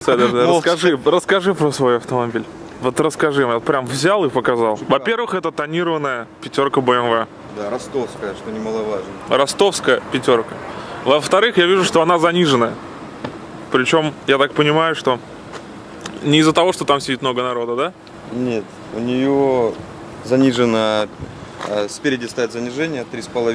Расскажи про свой автомобиль. Вот расскажи, вот прям взял и показал. Во-первых, это тонированная пятерка BMW. Да, ростовская, что немаловажно. Ростовская пятерка. Во-вторых, я вижу, что она заниженная. Причем, я так понимаю, что не из-за того, что там сидит много народа, да? Нет, у нее занижено, спереди стоит занижение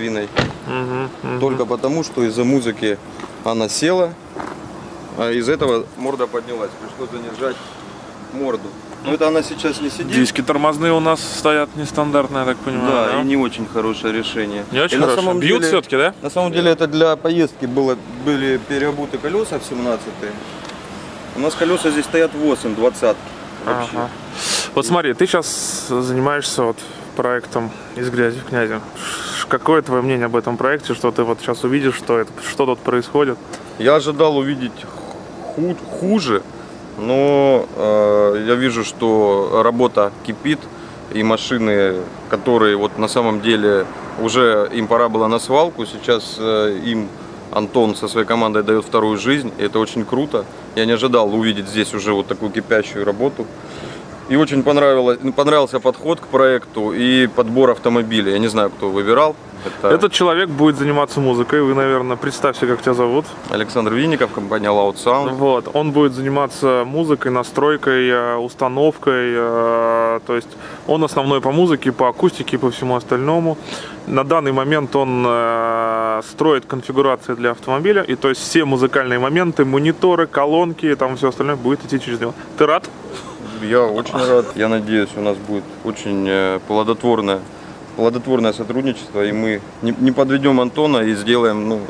3,5. Только потому, что из-за музыки она села, а из этого морда поднялась. Пришлось занижать морду. Но это она сейчас не сидит. Диски тормозные у нас стоят нестандартные, я так понимаю. Да, и не очень хорошее решение. Не очень хорошее. Бьют все-таки, да? На самом деле это для поездки были переобуты колеса в 17-е. У нас колеса здесь стоят 8, 20. Ага. Вот смотри, ты сейчас занимаешься вот проектом «Из грязи в князи». Какое твое мнение об этом проекте? Что ты вот сейчас увидишь, что тут происходит? Я ожидал увидеть хуже. Но я вижу, что работа кипит, и машины, которые вот на самом деле уже им пора было на свалку, сейчас им Антон со своей командой дает вторую жизнь, и это очень круто. Я не ожидал увидеть здесь уже вот такую кипящую работу. И очень понравился подход к проекту и подбор автомобиля. Я не знаю, кто выбирал. Этот человек будет заниматься музыкой. Вы, наверное, представьте, как тебя зовут. Александр Винников, компания Loud Sound. Вот, он будет заниматься музыкой, настройкой, установкой. То есть он основной по музыке, по акустике и по всему остальному. На данный момент он строит конфигурации для автомобиля. И то есть все музыкальные моменты, мониторы, колонки, там все остальное будет идти через него. Ты рад? Я очень рад. Я надеюсь, у нас будет очень плодотворное сотрудничество, и мы не подведем Антона и сделаем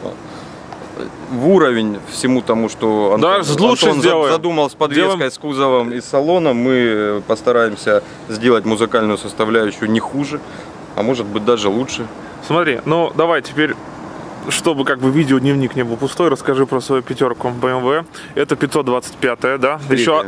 в уровень всему тому, что Антон задумал с подвеской, с кузовом и с салоном. Мы постараемся сделать музыкальную составляющую не хуже, а может быть даже лучше. Смотри, ну давай теперь, чтобы как бы видеодневник не был пустой, расскажи про свою пятерку BMW. Это 525-я, да? Еще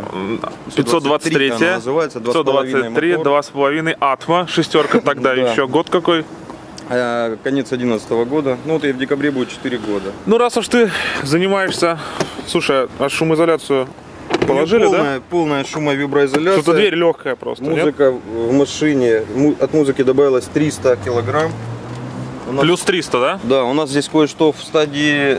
523-я, 523, 2,5, Atmo, шестерка тогда еще. Год какой? Конец 2011 года. Ну вот и в декабре будет 4 года. Ну раз уж ты занимаешься... Слушай, а шумоизоляцию положили, да? Полная шумовиброизоляция. Что-то дверь легкая просто. Музыка в машине. От музыки добавилось 300 килограмм. Плюс 300, да? Да, у нас здесь кое-что в стадии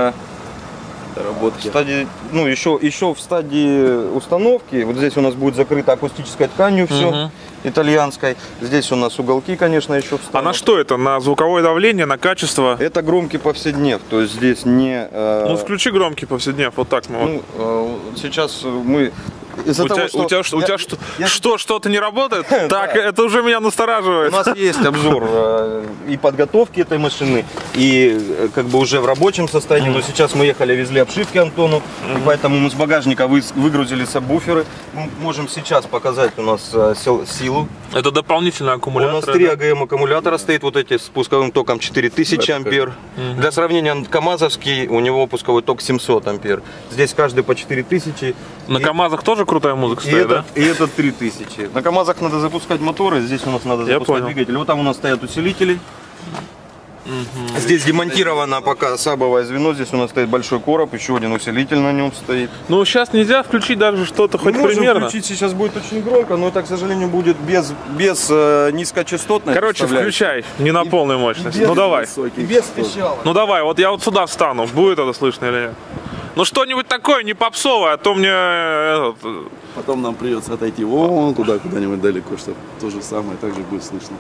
работки. Еще в стадии установки. Вот здесь у нас будет закрыто акустической тканью все, итальянской. Здесь у нас уголки, конечно, еще встанут. А на что это? На звуковое давление, на качество? Это громкий повседнев, то есть здесь не... Ну включи громкий повседнев, вот так. Сейчас мы... У тебя что-то не работает? Так, это уже меня настораживает. У нас есть обзор и подготовки этой машины, и как бы уже в рабочем состоянии. Но сейчас мы ехали, везли обшивки Антону, и поэтому мы с багажника выгрузили сабвуферы. Мы можем сейчас показать у нас силу. Это дополнительный аккумулятор. У нас 3 АГМ аккумулятора стоит, вот эти с пусковым током 4000 ампер. Для сравнения, КамАЗовский, у него пусковой ток 700 ампер. Здесь каждый по 4000. На КамАЗах тоже крутая музыка стоит, да? И это 3000. На КамАЗах надо запускать моторы, здесь у нас надо запускать двигатель. Вот там у нас стоят усилители. Здесь демонтировано пока сабовое звено, здесь у нас стоит большой короб, еще один усилитель на нем стоит. Ну сейчас нельзя включить даже что-то хоть примерно. Включить сейчас будет очень громко, но это, к сожалению, будет без низкочастотной. Короче, включай, не на полной мощности. Ну давай. Без специала. Ну давай, вот я вот сюда встану, будет это слышно или нет? Ну что-нибудь такое, не попсовое, а то мне... Потом нам придется отойти вон туда, куда-нибудь далеко, чтобы то же самое также будет слышно.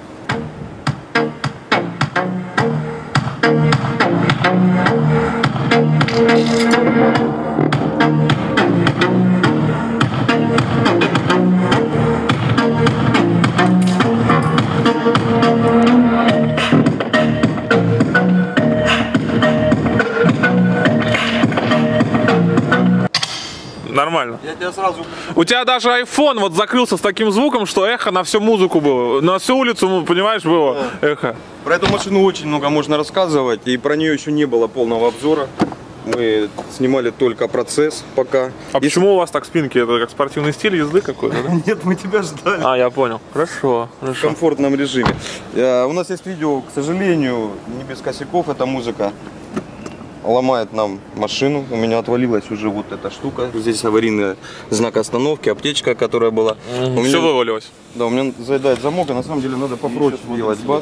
Нормально. Я тебя сразу... У тебя даже iPhone вот закрылся с таким звуком, что эхо на всю музыку было. На всю улицу, понимаешь, было эхо. Про эту машину очень много можно рассказывать, и про нее еще не было полного обзора. Мы снимали только процесс пока. А почему у вас так спинки? Это как спортивный стиль езды какой-то, да? Нет, мы тебя ждали. А, я понял. Хорошо, В комфортном режиме. У нас есть видео, к сожалению, не без косяков, эта музыка. ломает нам машину. У меня отвалилась уже вот эта штука. Здесь аварийный знак остановки, аптечка, которая была. Все вывалилось. Да, у меня заедает замок, а на самом деле надо попроще делать бас.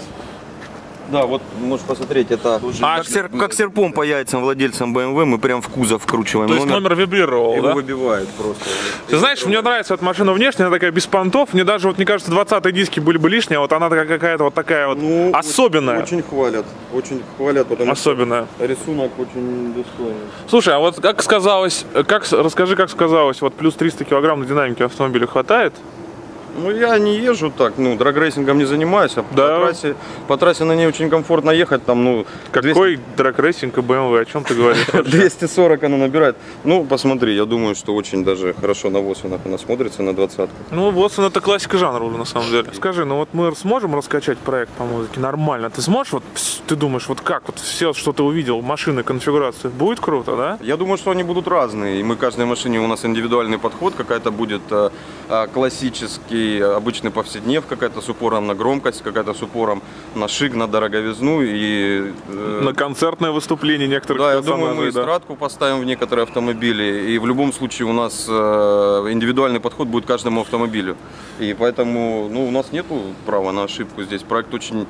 Да, вот можешь посмотреть, это как серпом по яйцам владельцам BMW, мы прям в кузов вкручиваем. То есть номер вибрировал, его да? выбивает просто. Ты знаешь, мне нравится эта машина внешне, она такая без понтов. Мне даже, вот, мне кажется, 20-е диски были бы лишние, а вот она какая-то вот такая вот особенная. Очень хвалят, потому особенная. Что рисунок очень достойный. Слушай, а вот как сказалось, расскажи, как сказалось, вот плюс 300 килограмм на динамике автомобиля хватает? Ну, я не езжу так, драг-рейсингом не занимаюсь, а да. по трассе на ней очень комфортно ехать, там, Какой драг-рейсинг и BMW, о чем ты говоришь? 240 она набирает. Ну, посмотри, я думаю, что очень даже хорошо на Восвенах она смотрится, на 20-ку. Ну, Восвен это классика жанра уже, на самом деле. Скажи, ну вот мы сможем раскачать проект по музыке нормально? Ты сможешь, вот, ты думаешь, вот как, вот все, что ты увидел, машины, конфигурации, будет круто, да? Я думаю, что они будут разные, и мы каждой машине, у нас индивидуальный подход, какая-то будет классический, обычный повседнев, какая-то с упором на громкость, какая-то с упором на шик, на дороговизну и... на концертное выступление некоторых персонажей. Да, я думаю, мы эстрадку поставим в некоторые автомобили, и в любом случае у нас индивидуальный подход будет к каждому автомобилю. И поэтому, у нас нету права на ошибку здесь. Проект очень...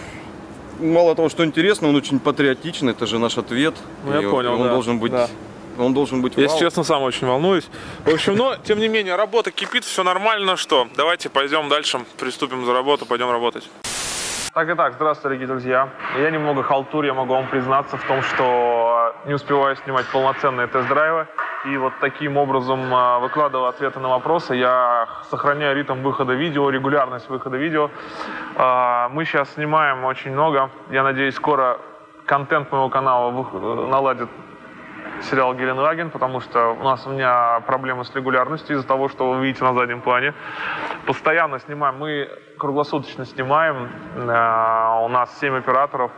Мало того, что интересно, он очень патриотичный, это же наш ответ. Ну, я понял, он должен быть... Да. Он должен быть вау. Если честно, сам очень волнуюсь. В общем, но, тем не менее, работа кипит, все нормально. Что, давайте пойдем дальше, приступим за работу, пойдем работать. Так и так, здравствуйте, дорогие друзья. Я немного халтурю, я могу вам признаться в том, что не успеваю снимать полноценные тест-драйвы. И вот таким образом, выкладывая ответы на вопросы, я сохраняю ритм выхода видео, регулярность выхода видео. Мы сейчас снимаем очень много. Я надеюсь, скоро контент моего канала наладит сериал «Геленваген», потому что у меня проблемы с регулярностью из-за того, что вы видите на заднем плане. Постоянно снимаем, мы круглосуточно снимаем, у нас 7 операторов.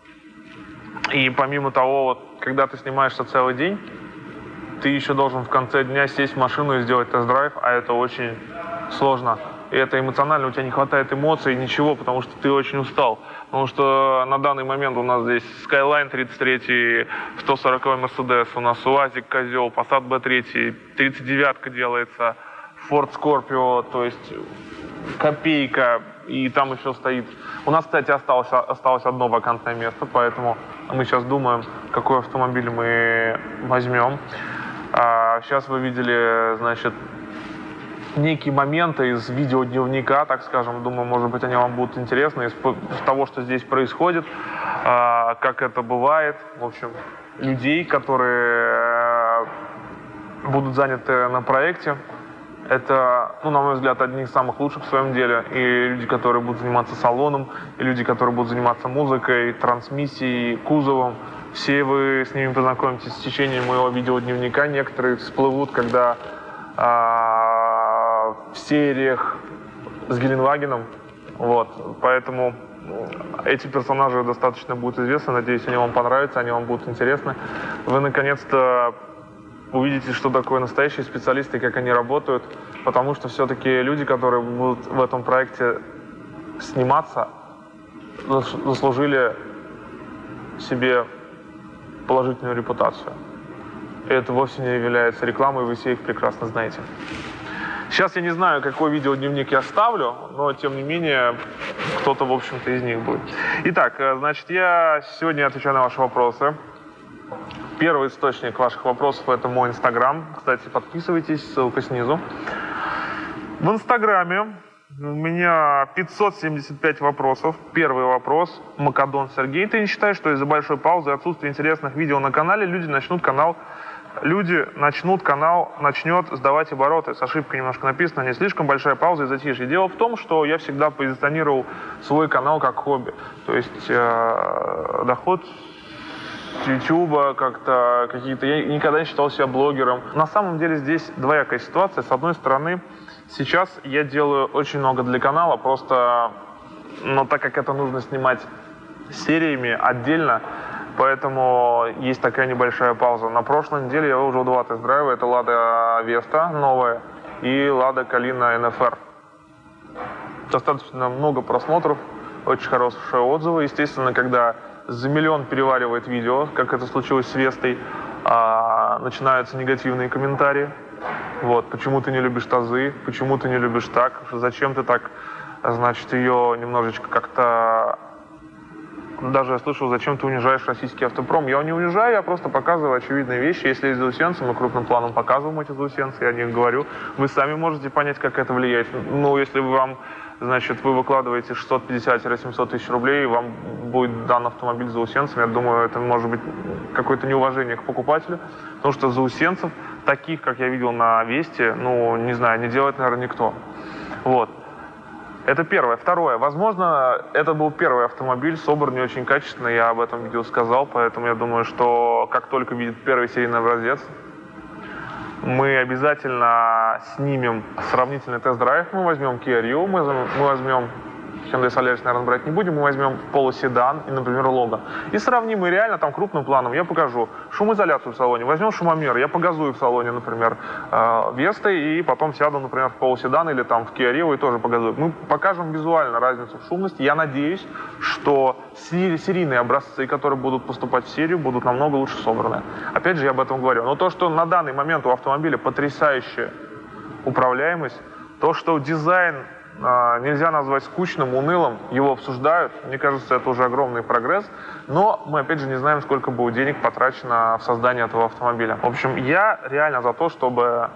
И помимо того, вот, когда ты снимаешься целый день, ты еще должен в конце дня сесть в машину и сделать тест-драйв, а это очень сложно. И это эмоционально, у тебя не хватает эмоций, ничего, потому что ты очень устал. Потому что на данный момент у нас здесь Skyline 33, 140-й Mercedes, у нас УАЗик Козел, Passat B3, 39-ка делается, Ford Scorpio, то есть копейка, и там еще стоит. У нас, кстати, осталось одно вакантное место, поэтому мы сейчас думаем, какой автомобиль мы возьмем. Сейчас вы видели, значит, некие моменты из видеодневника, так скажем. Думаю, может быть, они вам будут интересны из того, что здесь происходит, как это бывает. В общем, людей, которые будут заняты на проекте. Это, на мой взгляд, одни из самых лучших в своем деле. И люди, которые будут заниматься салоном, и люди, которые будут заниматься музыкой, трансмиссией, кузовом. Все вы с ними познакомитесь в течение моего видеодневника. Некоторые всплывут, когда в сериях с Геленвагеном. Вот. Поэтому эти персонажи достаточно будут известны. Надеюсь, они вам понравятся, они вам будут интересны. Вы наконец-то увидите, что такое настоящие специалисты, как они работают. Потому что все-таки люди, которые будут в этом проекте сниматься, заслужили себе положительную репутацию. И это вовсе не является рекламой, вы все их прекрасно знаете. Сейчас я не знаю, какой видеодневник я ставлю, но тем не менее, кто-то, в общем-то, из них будет. Итак, значит, я сегодня отвечаю на ваши вопросы. Первый источник ваших вопросов — это мой Инстаграм. Кстати, подписывайтесь, ссылка снизу. В Инстаграме у меня 575 вопросов. Первый вопрос. Макадон Сергей. Ты не считаешь, что из-за большой паузы и отсутствия интересных видео на канале начнет сдавать обороты? С ошибкой немножко написано, не слишком большая пауза и затишье. Дело в том, что я всегда позиционировал свой канал как хобби. То есть доход с Ютуба как-то какие-то... Я никогда не считал себя блогером. На самом деле здесь двоякая ситуация. С одной стороны, сейчас я делаю очень много для канала, просто... Но так как это нужно снимать сериями отдельно, поэтому есть такая небольшая пауза. На прошлой неделе я выложил 2 тест-драйва. Это Lada Vesta новая и Lada Kalina NFR. Достаточно много просмотров, очень хорошие отзывы. Естественно, когда за миллион переваривает видео, как это случилось с Вестой, начинаются негативные комментарии. Вот, почему ты не любишь тазы, почему ты не любишь так, зачем ты так, значит, ее немножечко как-то... Даже я слышал, зачем ты унижаешь российский автопром. Я не унижаю, я просто показываю очевидные вещи. Если есть заусенцы, мы крупным планом показываем эти заусенцы, я о них говорю. Вы сами можете понять, как это влияет. Ну, если вам, значит, вы выкладываете 650-700 тысяч рублей, и вам будет дан автомобиль с заусенцами, я думаю, это может быть какое-то неуважение к покупателю. Потому что заусенцев, таких, как я видел на Весте, ну, не знаю, не делает, наверное, никто. Вот. Это первое. Второе. Возможно, это был первый автомобиль, собран не очень качественно, я об этом видео сказал, поэтому я думаю, что как только видит первый серийный образец, мы обязательно снимем сравнительный тест-драйв, мы возьмем Kia Rio, мы возьмем Hyundai Solaris, наверное, брать не будем, мы возьмем полуседан и, например, Logan. И сравним, и реально там крупным планом я покажу шумоизоляцию в салоне, возьмем шумомер, я погазую в салоне, например, Вестой, и потом сяду, например, в полуседан или там в Kia Rio и тоже погазую. Мы покажем визуально разницу в шумности. Я надеюсь, что серийные образцы, которые будут поступать в серию, будут намного лучше собраны. Опять же, я об этом говорю. Но то, что на данный момент у автомобиля потрясающая управляемость, то, что дизайн нельзя назвать скучным, унылым, его обсуждают. Мне кажется, это уже огромный прогресс. Но мы, опять же, не знаем, сколько будет денег потрачено в создание этого автомобиля. В общем, я реально за то, чтобы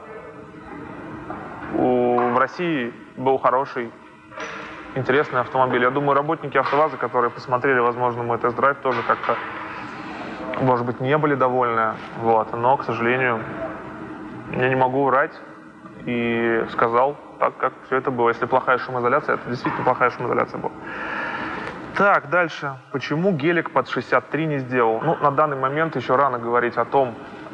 в России был хороший, интересный автомобиль. Я думаю, работники АвтоВАЗа, которые посмотрели, возможно, мой тест-драйв, тоже как-то, может быть, не были довольны. Вот. Но, к сожалению, я не могу врать. И сказал так, как все это было. Если плохая шумоизоляция, это действительно плохая шумоизоляция была. Так, дальше. Почему гелик под 63 не сделал? Ну, на данный момент еще рано говорить о том,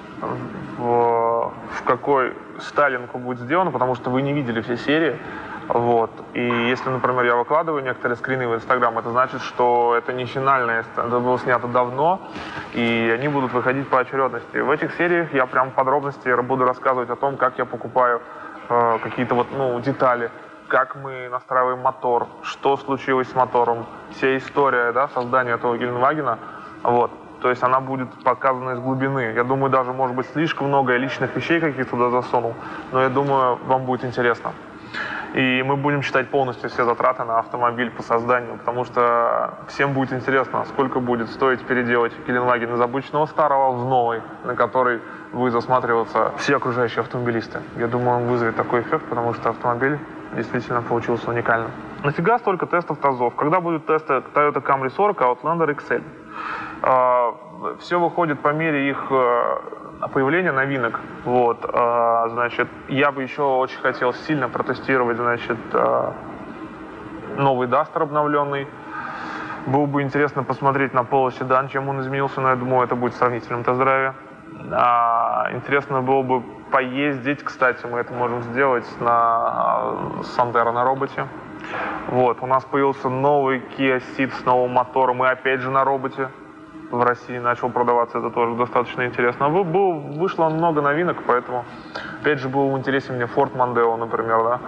в какой сталинку будет сделано, потому что вы не видели все серии. Вот. И если, например, я выкладываю некоторые скрины в Инстаграм, это значит, что это не финальное, это было снято давно, и они будут выходить по очередности. В этих сериях я прям в подробности буду рассказывать о том, как я покупаю какие-то вот, ну, детали, как мы настраиваем мотор, что случилось с мотором, вся история, да, создания этого Геленвагена. Вот. То есть она будет показана из глубины. Я думаю, даже, может быть, слишком много личных вещей каких-то туда засунул, но я думаю, вам будет интересно. И мы будем считать полностью все затраты на автомобиль по созданию, потому что всем будет интересно, сколько будет стоить переделать Геленваген из обычного старого в новый, на который будут засматриваться все окружающие автомобилисты. Я думаю, он вызовет такой эффект, потому что автомобиль действительно получился уникальным. Нафига столько тестов тазов? Когда будут тесты Toyota Camry 40, Outlander XL? Все выходит по мере их появления новинок. Вот, значит, я бы еще очень хотел сильно протестировать, значит, новый Duster обновленный. Было бы интересно посмотреть на полуседан, чем он изменился, но я думаю, это будет в сравнительном тест-драйве. Интересно было бы поездить, кстати, мы это можем сделать на Sandero на роботе. Вот, у нас появился новый Kia Ceed с новым мотором и опять же на роботе. В России начал продаваться, это тоже достаточно интересно. Вышло много новинок, поэтому, опять же, был интересен мне Ford Mondeo, например, да.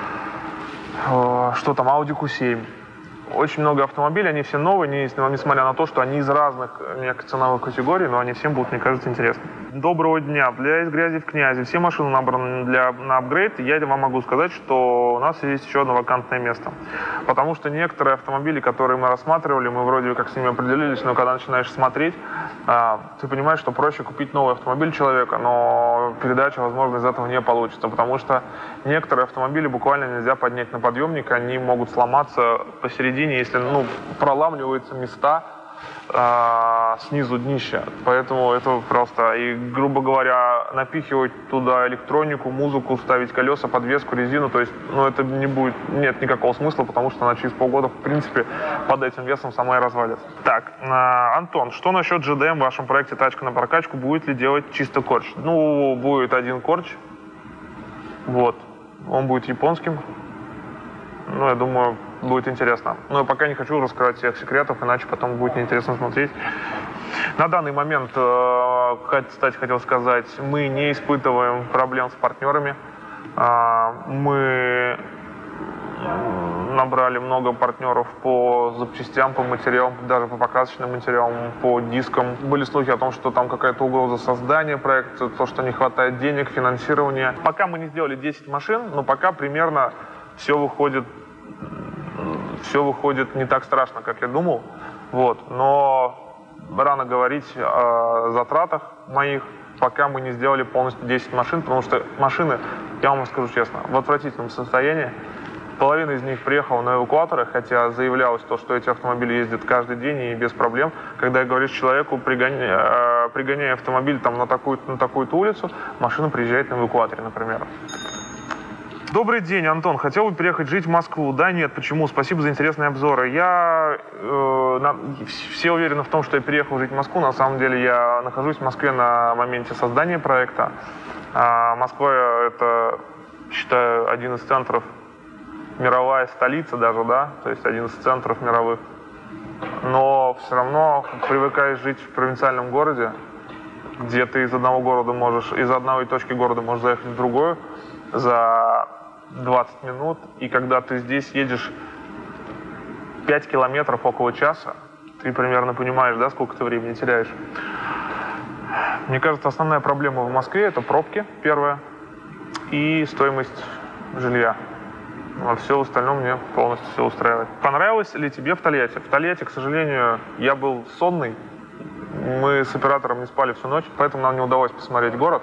Что там, Audi Q7. Очень много автомобилей, они все новые, несмотря на то, что они из разных ценовых категорий, но они всем будут, мне кажется, интересны. Доброго дня. Для «Из грязи в князи» все машины набраны на апгрейд. Я вам могу сказать, что у нас есть еще одно вакантное место. Потому что некоторые автомобили, которые мы рассматривали, мы вроде как с ними определились, но когда начинаешь смотреть, ты понимаешь, что проще купить новый автомобиль человека, но передача, возможно, из этого не получится, потому что некоторые автомобили буквально нельзя поднять на подъемник, они могут сломаться посередине, если, ну, проламливаются места снизу днища. Поэтому это просто, и, грубо говоря, напихивать туда электронику, музыку, ставить колеса, подвеску, резину, то есть, ну, это не будет, нет никакого смысла, потому что она через полгода, в принципе, под этим весом сама и развалится. Так, Антон, что насчет GDM в вашем проекте «Тачка на прокачку»? Будет ли делать чисто корч? Ну, будет один корч, вот, он будет японским. Ну, я думаю, будет интересно. Но я пока не хочу раскрывать всех секретов, иначе потом будет неинтересно смотреть. На данный момент, кстати, хотел сказать, мы не испытываем проблем с партнерами. Мы набрали много партнеров по запчастям, по материалам, даже по покрасочным материалам, по дискам. Были слухи о том, что там какая-то угроза создания проекта, то, что не хватает денег, финансирования. Пока мы не сделали 10 машин, но пока примерно все выходит не так страшно, как я думал. Вот. Но рано говорить о затратах моих, пока мы не сделали полностью 10 машин, потому что машины, я вам скажу честно, в отвратительном состоянии. Половина из них приехала на эвакуаторах, хотя заявлялось то, что эти автомобили ездят каждый день и без проблем. Когда говоришь человеку, пригоняй автомобиль там, на такую-то улицу, машина приезжает на эвакуаторе, например. Добрый день, Антон. Хотел бы переехать жить в Москву. Да, нет. Почему? Спасибо за интересные обзоры. Все уверены в том, что я переехал жить в Москву. На самом деле я нахожусь в Москве на моменте создания проекта. Москва — это, считаю, один из центров, мировая столица даже, да, то есть один из центров мировых. Но все равно привыкаешь жить в провинциальном городе, где ты из одной точки города можешь заехать в другую за 20 минут, и когда ты здесь едешь 5 километров около часа, ты примерно понимаешь, да, сколько ты времени теряешь. Мне кажется, основная проблема в Москве — это пробки, первое, и стоимость жилья. А все остальное мне полностью все устраивает. Понравилось ли тебе в Тольятти? В Тольятти, к сожалению, я был сонный. Мы с оператором не спали всю ночь, поэтому нам не удалось посмотреть город.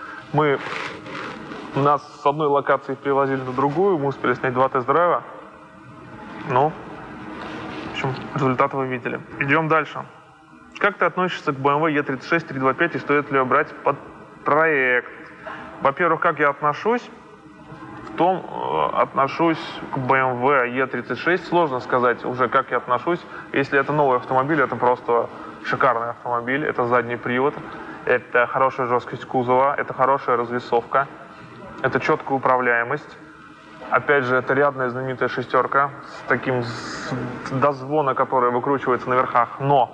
Нас с одной локации перевозили на другую, мы успели снять 2 тест-драйва. Ну, в общем, результаты вы видели. Идем дальше. Как ты относишься к BMW E36 325 и стоит ли ее брать под проект? Во-первых, как я отношусь? Отношусь к BMW E36. Сложно сказать уже, как я отношусь. Если это новый автомобиль, это просто шикарный автомобиль. Это задний привод, это хорошая жесткость кузова, это хорошая развесовка, это четкая управляемость. Опять же, это рядная знаменитая шестерка с таким до звона, которая выкручивается на верхах. Но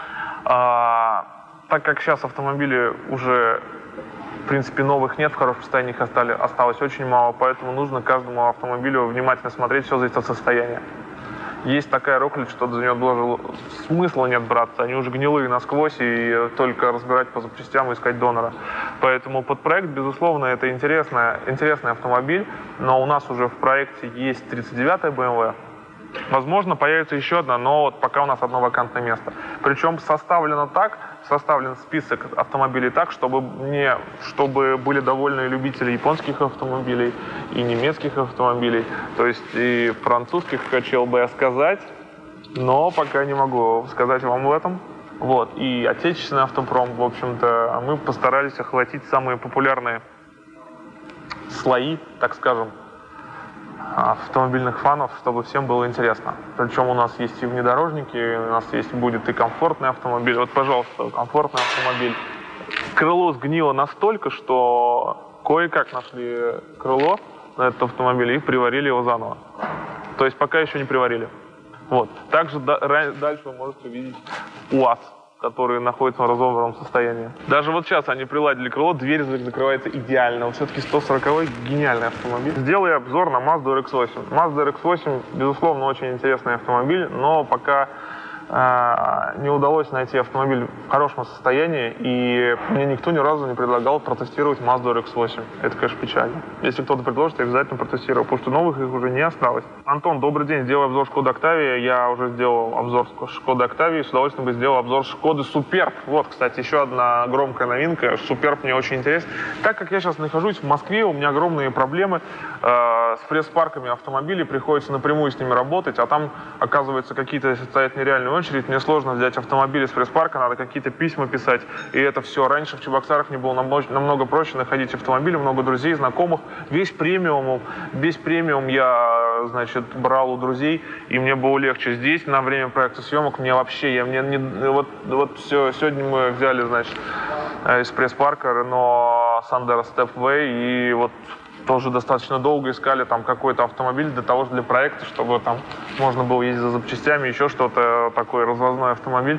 так как сейчас автомобили уже, в принципе, новых нет, в хорошем состоянии их осталось очень мало, поэтому нужно каждому автомобилю внимательно смотреть, все зависит от состояния. Есть такая рухлядь, что за нее даже смысла нет браться, они уже гнилые насквозь, и только разбирать по запчастям и искать донора. Поэтому под проект, безусловно, это интересный автомобиль, но у нас уже в проекте есть 39-я BMW. Возможно, появится еще одна, но вот пока у нас одно вакантное место. Причем составлен список автомобилей так, чтобы были довольны любители японских автомобилей и немецких автомобилей. То есть и французских хотел бы я сказать, но пока не могу сказать вам в этом. Вот. И отечественный автопром, в общем-то, мы постарались охватить самые популярные слои, так скажем, автомобильных фанов, чтобы всем было интересно. Причем у нас есть и внедорожники, у нас будет и комфортный автомобиль. Вот, пожалуйста, комфортный автомобиль. Крыло сгнило настолько, что кое-как нашли крыло на этот автомобиль и приварили его заново. То есть пока еще не приварили. Вот. Также дальше вы можете увидеть УАЗ, который находится в разобранном состоянии. Даже вот сейчас они приладили крыло, дверь закрывается идеально. Вот все-таки 140-й гениальный автомобиль. Сделаю обзор на Mazda RX-8. Mazda RX-8, безусловно, очень интересный автомобиль, но пока не удалось найти автомобиль в хорошем состоянии, и мне никто ни разу не предлагал протестировать Mazda RX-8. Это, конечно, печально. Если кто-то предложит, я обязательно протестирую, потому что новых их уже не осталось. Антон, добрый день. Сделаю обзор Шкоды Октавии. Я уже сделал обзор Шкоды Октавии. С удовольствием бы сделал обзор Шкоды Суперб. Вот, кстати, еще одна громкая новинка. Суперб мне очень интересен. Так как я сейчас нахожусь в Москве, у меня огромные проблемы с пресс-парками автомобилей. Приходится напрямую с ними работать, а там, оказывается, какие-то стоят нереальные очередь. Мне сложно взять автомобиль из пресс-парка, надо какие-то письма писать. И это все. Раньше в Чебоксарах мне было намного проще находить автомобили, много друзей, знакомых. Весь премиум я, значит, брал у друзей, и мне было легче. Здесь на время проекта съемок мне вообще, вот все, сегодня мы взяли, значит, из пресс-парка Renault Sandero Stepway, и вот тоже достаточно долго искали там какой-то автомобиль для проекта, чтобы там можно было ездить за запчастями, еще что-то, такой развозной автомобиль.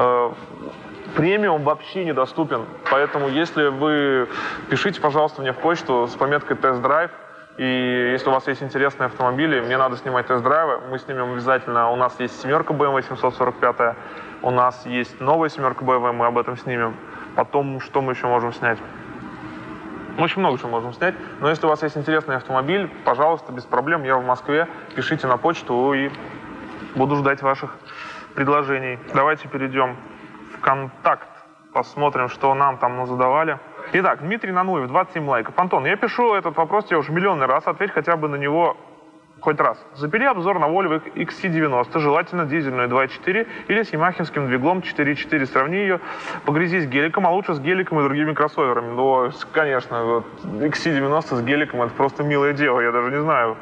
Премиум вообще недоступен, поэтому если вы пишите, пожалуйста, мне в почту с пометкой «Тест-драйв», И если у вас есть интересные автомобили, мне надо снимать тест-драйвы, мы снимем обязательно. У нас есть семерка BMW 745, у нас есть новая семерка BMW, мы об этом снимем. Потом, что мы еще можем снять? Очень много чего можем снять. Но если у вас есть интересный автомобиль, пожалуйста, без проблем, я в Москве, пишите на почту и буду ждать ваших предложений. Давайте перейдем в контакт, посмотрим, что нам там задавали. Итак, Дмитрий Нануев, 27 лайков. Антон, я пишу этот вопрос тебе уже миллионный раз, ответь хотя бы на него хоть раз. Забери обзор на Volvo XC90, желательно дизельную 2.4 или с ямахинским двиглом 4.4. Сравни ее по грязи с геликом, а лучше с геликом и другими кроссоверами. Но, конечно, вот XC90 с геликом — это просто милое дело, я даже не знаю.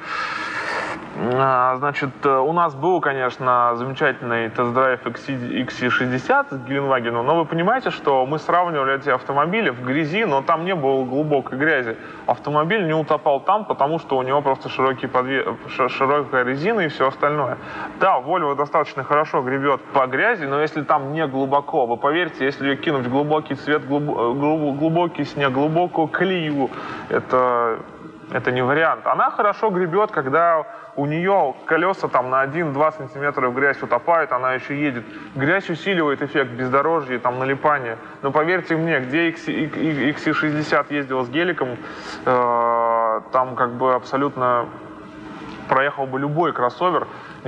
Значит, у нас был, конечно, замечательный тест-драйв XC60 с Геленвагеном, но вы понимаете, что мы сравнивали эти автомобили в грязи, но там не было глубокой грязи. Автомобиль не утопал там, потому что у него просто широкая резина и все остальное. Да, Volvo достаточно хорошо гребет по грязи, но если там не глубоко, вы поверьте, если ее кинуть в глубокий цвет, глубокий снег, глубокую колею, это не вариант. Она хорошо гребет, когда у нее колеса там на 1-2 сантиметра в грязь утопают, она еще едет. Грязь усиливает эффект бездорожья и там налипания. Но поверьте мне, где XC60 ездил с геликом, там как бы абсолютно проехал бы любой кроссовер.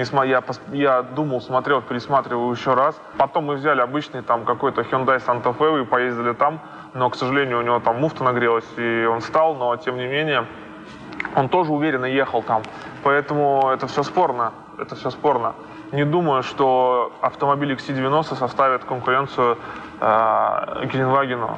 Я думал, смотрел, пересматривал еще раз. Потом мы взяли обычный там какой-то Hyundai Santa Fe и поездили там, но, к сожалению, у него там муфта нагрелась и он встал, но тем не менее он тоже уверенно ехал там. Поэтому это все спорно. Это все спорно. Не думаю, что автомобиль XC90 составит конкуренцию Геленвагену.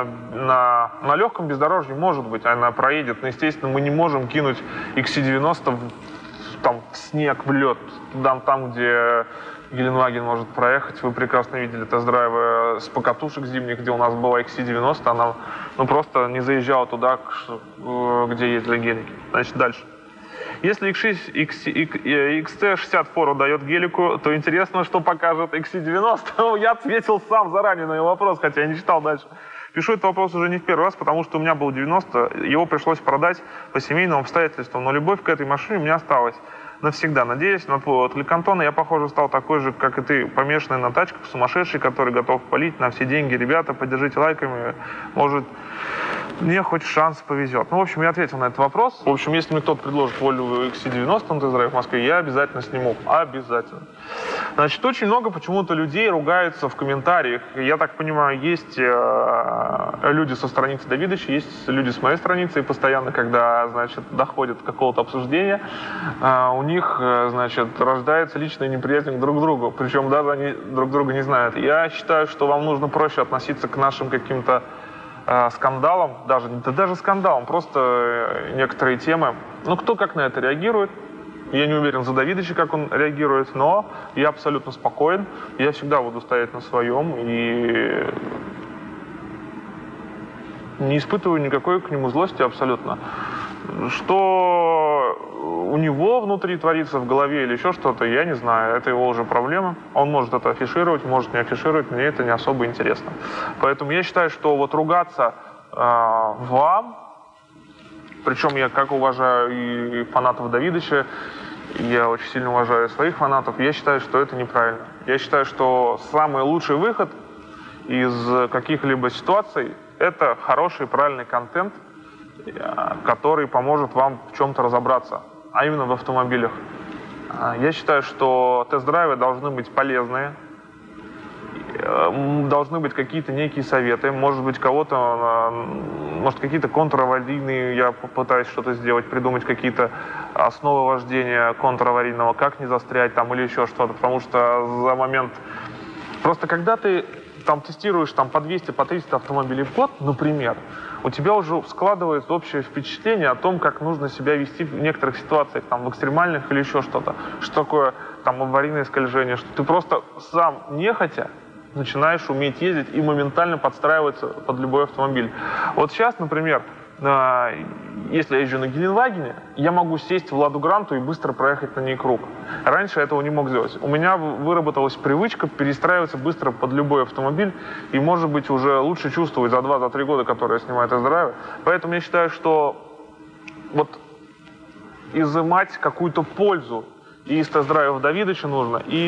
На легком бездорожье, может быть, она проедет. Но, естественно, мы не можем кинуть XC90 в снег, в лед, там, где Геленваген может проехать. Вы прекрасно видели тест-драйвы с покатушек зимних, где у нас была XC90. Она просто не заезжала туда, где ездили гелики. Значит, дальше. Если XT60 фору дает гелику, то интересно, что покажет XC90. Я ответил сам заранее на его вопрос, хотя я не читал дальше. Пишу этот вопрос уже не в первый раз, потому что у меня был 90, его пришлось продать по семейным обстоятельствам, но любовь к этой машине у меня осталась навсегда. Надеюсь, на твой отклик, Антон, я, похоже, стал такой же, как и ты, помешанный на тачках, сумасшедший, который готов палить на все деньги. Ребята, поддержите лайками, может, мне хоть шанс повезет. В общем, я ответил на этот вопрос. В общем, если мне кто-то предложит Volvo XC90 на тест-драйв в Москве, я обязательно сниму. Обязательно. Значит, очень много почему-то людей ругаются в комментариях. Я так понимаю, есть люди со страницы Давидыча, есть люди с моей страницы, и постоянно, когда, значит, доходит до какого-то обсуждения, у них, значит, рождается личная неприязнь друг к другу. Причем даже они друг друга не знают. Я считаю, что вам нужно проще относиться к нашим каким-то скандалам, даже скандалам, просто некоторые темы. Кто как на это реагирует. Я не уверен за Давидыча, как он реагирует, но я абсолютно спокоен. Я всегда буду стоять на своем и не испытываю никакой к нему злости абсолютно. Что у него внутри творится в голове или еще что-то, я не знаю. Это его уже проблема. Он может это афишировать, может не афишировать. Мне это не особо интересно. Поэтому я считаю, что вот ругаться вам, причем я как уважаю и фанатов Давидыча, я очень сильно уважаю своих фанатов, я считаю, что это неправильно. Я считаю, что самый лучший выход из каких-либо ситуаций — это хороший, правильный контент, который поможет вам в чем-то разобраться, а именно в автомобилях. Я считаю, что тест-драйвы должны быть полезные, должны быть какие-то некие советы, может быть, может, какие-то контраварийные, я попытаюсь что-то сделать, придумать какие-то основы вождения контраварийного, как не застрять там или еще что-то, потому что за момент... Просто когда ты там тестируешь по 200, по 300 автомобилей в год, например, у тебя уже складывается общее впечатление о том, как нужно себя вести в некоторых ситуациях, в экстремальных или еще что-то. Что такое аварийное скольжение, что ты просто сам нехотя начинаешь уметь ездить и моментально подстраиваться под любой автомобиль. Вот сейчас, например, если я езжу на Геленвагене, я могу сесть в Ладу Гранту и быстро проехать на ней круг. Раньше я этого не мог сделать. У меня выработалась привычка перестраиваться быстро под любой автомобиль и, может быть, уже лучше чувствовать за 2-3 года, которые я снимаю тест-драйвы. Поэтому я считаю, что вот изымать какую-то пользу и из тест-драйвов Давидыча нужно, и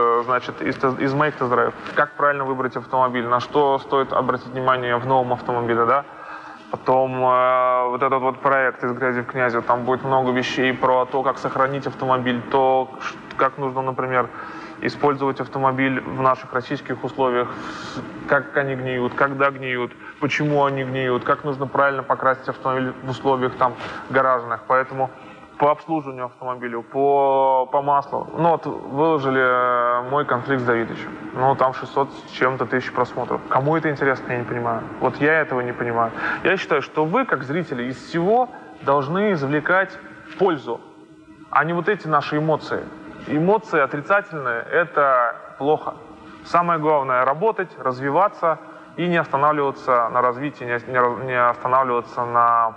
из моих тест-драйвов. Как правильно выбрать автомобиль, на что стоит обратить внимание в новом автомобиле, да? Потом вот этот вот проект «Из грязи в князи», там будет много вещей про то, как сохранить автомобиль, то, как нужно, например, использовать автомобиль в наших российских условиях, как они гниют, когда гниют, почему они гниют, как нужно правильно покрасить автомобиль в условиях там гаражных. Поэтому по обслуживанию автомобиля, по маслу. Ну вот выложили мой конфликт с Давидычем. Ну там 600 с чем-то тысяч просмотров. Кому это интересно, я не понимаю. Вот я этого не понимаю. Я считаю, что вы, как зрители, из всего должны извлекать пользу, а не вот эти наши эмоции. Эмоции отрицательные – это плохо. Самое главное – работать, развиваться и не останавливаться на развитии, не останавливаться на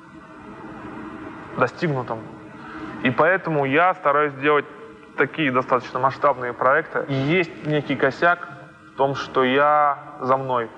достигнутом. И поэтому я стараюсь делать такие достаточно масштабные проекты. И есть некий косяк в том, что я за мной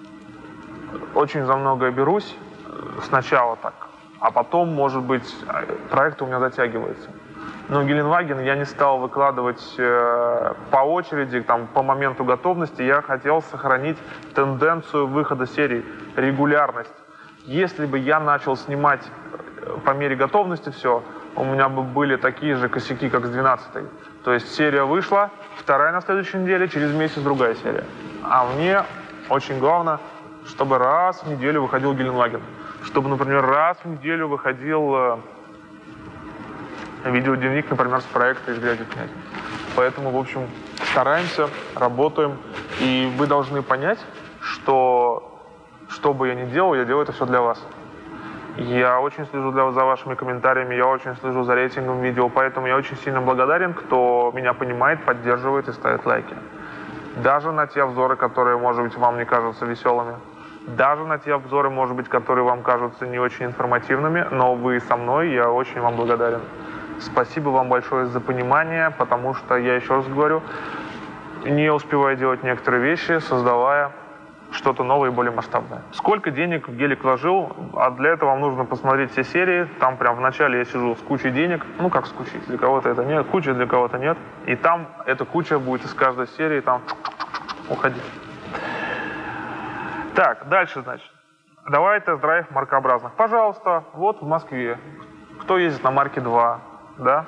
очень за многое берусь сначала так, а потом, может быть, проект у меня затягивается. Но Геленваген я не стал выкладывать по очереди, там, по моменту готовности. Я хотел сохранить тенденцию выхода серии, регулярность. Если бы я начал снимать по мере готовности все, у меня бы были такие же косяки, как с 12-й. То есть серия вышла, вторая на следующей неделе, через месяц другая серия. А мне очень главное, чтобы раз в неделю выходил Геленваген. Чтобы, например, раз в неделю выходил видеодневник, например, с проекта «Из грязи в князи». Поэтому, в общем, стараемся, работаем. И вы должны понять, что бы я ни делал, я делаю это все для вас. Я очень слежу за вашими комментариями, я очень слежу за рейтингом видео, поэтому я очень сильно благодарен, кто меня понимает, поддерживает и ставит лайки. Даже на те обзоры, которые, может быть, вам не кажутся веселыми. Даже на те обзоры, может быть, которые вам кажутся не очень информативными, но вы со мной, я очень вам благодарен. Спасибо вам большое за понимание, потому что, я еще раз говорю, не успеваю делать некоторые вещи, создавая что-то новое и более масштабное. Сколько денег в гелик вложил, а для этого вам нужно посмотреть все серии. Там прям в начале я сижу с кучей денег. Ну как с кучей? Для кого-то это нет, куча для кого-то нет. И там эта куча будет из каждой серии там уходить. Так, дальше, значит. Давай тест-драйв маркообразных. Пожалуйста, вот в Москве. Кто ездит на марке 2, да?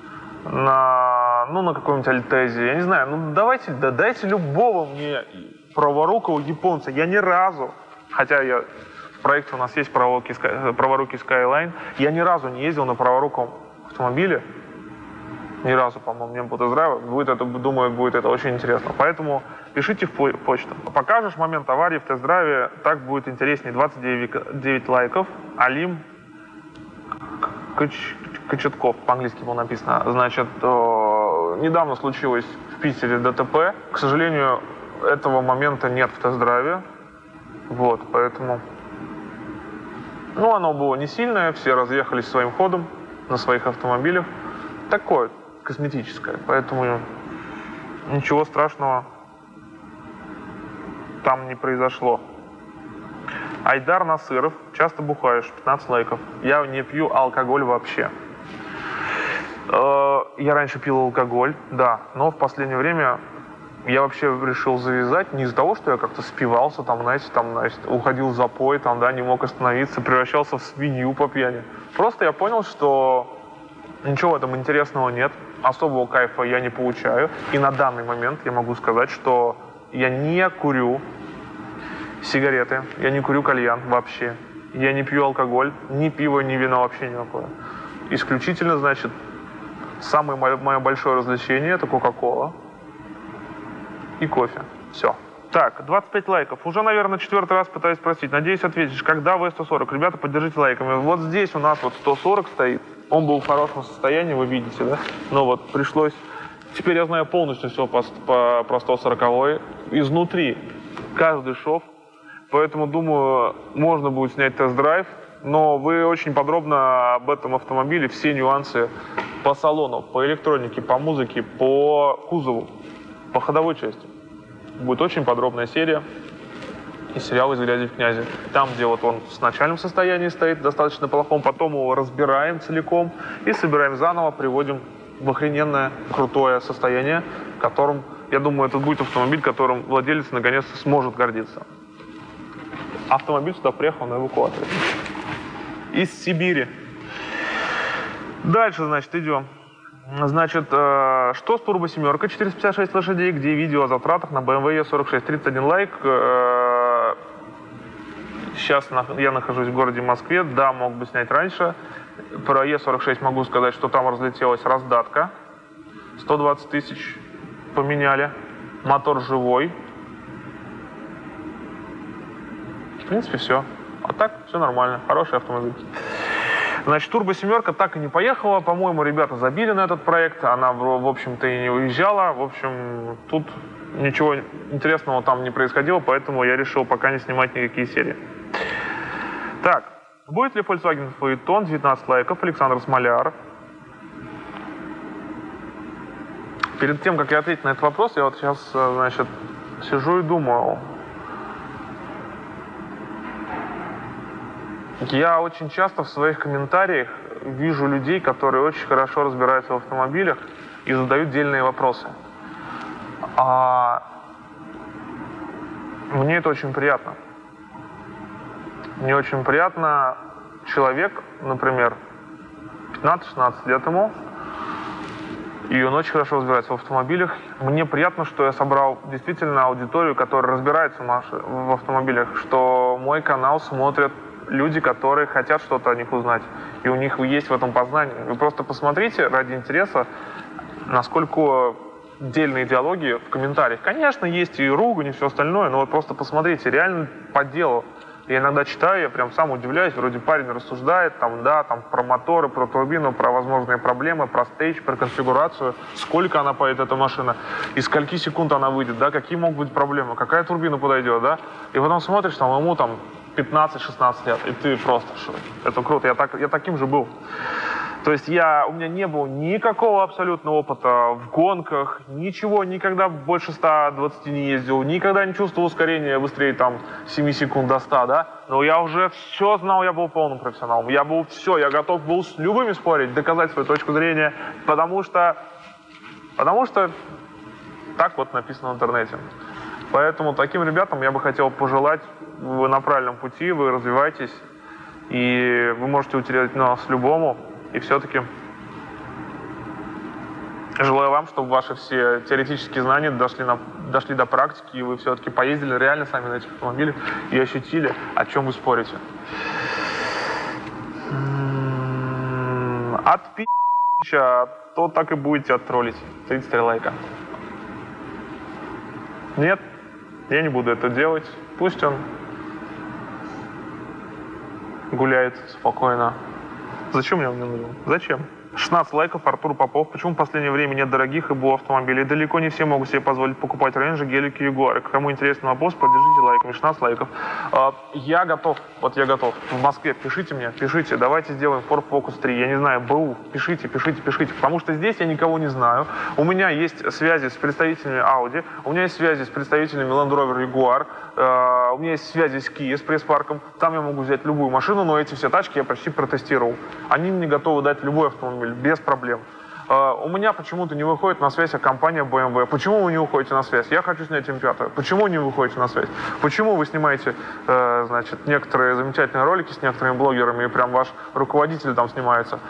На каком-нибудь Альтезе, я не знаю. Ну давайте, дайте любого мне праворукого японца. Я ни разу, хотя в проекте у нас есть праворукий Skyline, я ни разу не ездил на праворуком автомобиле. Ни разу, по-моему, не было тест-драйва. Думаю, будет это очень интересно. Поэтому пишите в почту. Покажешь момент аварии в тест-драйве, так будет интереснее. 29 лайков. Алим Кочетков, по-английски было написано. Значит, недавно случилось в Питере ДТП. К сожалению, этого момента нет в тест-драйве. Вот, поэтому... Ну, оно было не сильное, все разъехались своим ходом на своих автомобилях. Такое, косметическое, поэтому ничего страшного там не произошло. Айдар Насыров, часто бухаешь, 15 лайков. Я не пью алкоголь вообще. Я раньше пил алкоголь, да, но в последнее время я вообще решил завязать не из-за того, что я как-то спивался, уходил в запой, не мог остановиться, превращался в свинью по пьяни. Просто я понял, что ничего в этом интересного нет, особого кайфа я не получаю. И на данный момент я могу сказать, что я не курю сигареты, я не курю кальян вообще. Я не пью алкоголь, ни пиво, ни вино, вообще никакое. Исключительно, значит, самое мое большое развлечение – это Кока-Кола и кофе. Все. Так, 25 лайков. Уже, наверное, 4-й раз пытаюсь спросить. Надеюсь, ответишь, когда V140? Ребята, поддержите лайками. Вот здесь у нас вот 140 стоит. Он был в хорошем состоянии, вы видите, да? Но вот пришлось... Теперь я знаю полностью все про 140-й. Изнутри каждый шов. Поэтому, думаю, можно будет снять тест-драйв. Но вы очень подробно об этом автомобиле, все нюансы по салону, по электронике, по музыке, по кузову, по ходовой части. Будет очень подробная серия. из сериала «Из грязи в князи». Там, где вот он в начальном состоянии стоит, достаточно плохом, потом его разбираем целиком и собираем заново, приводим в охрененное, крутое состояние, которым, я думаю, это будет автомобиль, которым владелец наконец-то сможет гордиться. Автомобиль сюда приехал на эвакуаторе. Из Сибири. Дальше, значит, идем. Значит, что с турбо-семеркой, 456 лошадей, где видео о затратах на BMW E46, 31 лайк. Сейчас я нахожусь в городе Москве, да, мог бы снять раньше. Про E46 могу сказать, что там разлетелась раздатка. 120 тысяч поменяли. Мотор живой. В принципе, все. А так, все нормально. Хороший автомобиль. Значит, турбо-семерка так и не поехала. По-моему, ребята забили на этот проект. Она, в общем-то, и не уезжала. В общем, тут ничего интересного там не происходило, поэтому я решил пока не снимать никакие серии. Так, будет ли Volkswagen Phaeton? 19 лайков. Александр Смоляр. Перед тем, как я ответить на этот вопрос, я вот сейчас, значит, сижу и думаю. Я очень часто в своих комментариях вижу людей, которые очень хорошо разбираются в автомобилях и задают дельные вопросы. Мне это очень приятно. Мне очень приятно человек, например, 15-16 лет ему, и он очень хорошо разбирается в автомобилях. Мне приятно, что я собрал действительно аудиторию, которая разбирается в автомобилях, что мой канал смотрят люди, которые хотят что-то о них узнать, и у них есть в этом познание. Вы просто посмотрите ради интереса, насколько дельные диалоги в комментариях. Конечно, есть и ругань, и все остальное, но вот просто посмотрите, реально по делу. Я иногда читаю, я прям сам удивляюсь, вроде парень рассуждает, там, да, там, про моторы, про турбину, про возможные проблемы, про стейдж, про конфигурацию, сколько она поедет, эта машина, из скольки секунд она выйдет, да, какие могут быть проблемы, какая турбина подойдет, да, и потом смотришь, там, ему там 15-16 лет, и ты просто, это круто, я таким же был. То есть у меня не было никакого абсолютно опыта в гонках, ничего, никогда больше 120 не ездил, никогда не чувствовал ускорения быстрее там 7 секунд до 100, да? Но я уже все знал, я был полным профессионалом, я готов был с любыми спорить, доказать свою точку зрения, потому что так вот написано в интернете. Поэтому таким ребятам я бы хотел пожелать, вы на правильном пути, вы развиваетесь, и вы можете утерять нос любому. И все-таки желаю вам, чтобы ваши все теоретические знания дошли до практики, и вы все-таки поездили реально сами на этих автомобилях и ощутили, о чем вы спорите. От пи***ча, то так и будете оттроллить. 33 лайка. Нет, я не буду это делать. Пусть он гуляет спокойно. Зачем мне он не нужен? Зачем? 16 лайков, Артур Попов. Почему в последнее время нет дорогих и БУ автомобилей? Далеко не все могут себе позволить покупать рейнджи, гелики, ягуары. Кому интересный вопрос, поддержите лайками. 16 лайков. Я готов. В Москве пишите мне, давайте сделаем Ford Focus 3. Я не знаю, БУ. Пишите. Потому что здесь я никого не знаю. У меня есть связи с представителями Audi, у меня есть связи с представителями Land Rover Jaguar, у меня есть связи с Kia, с пресс-парком. Там я могу взять любую машину, но эти все тачки я почти протестировал. Они мне готовы дать любой автомобиль, без проблем. У меня почему-то не выходит на связь компания BMW. Почему вы не выходите на связь? Я хочу снять М5. Почему не выходите на связь? Почему вы снимаете, значит, некоторые замечательные ролики с некоторыми блогерами, и прям ваш руководитель там снимается,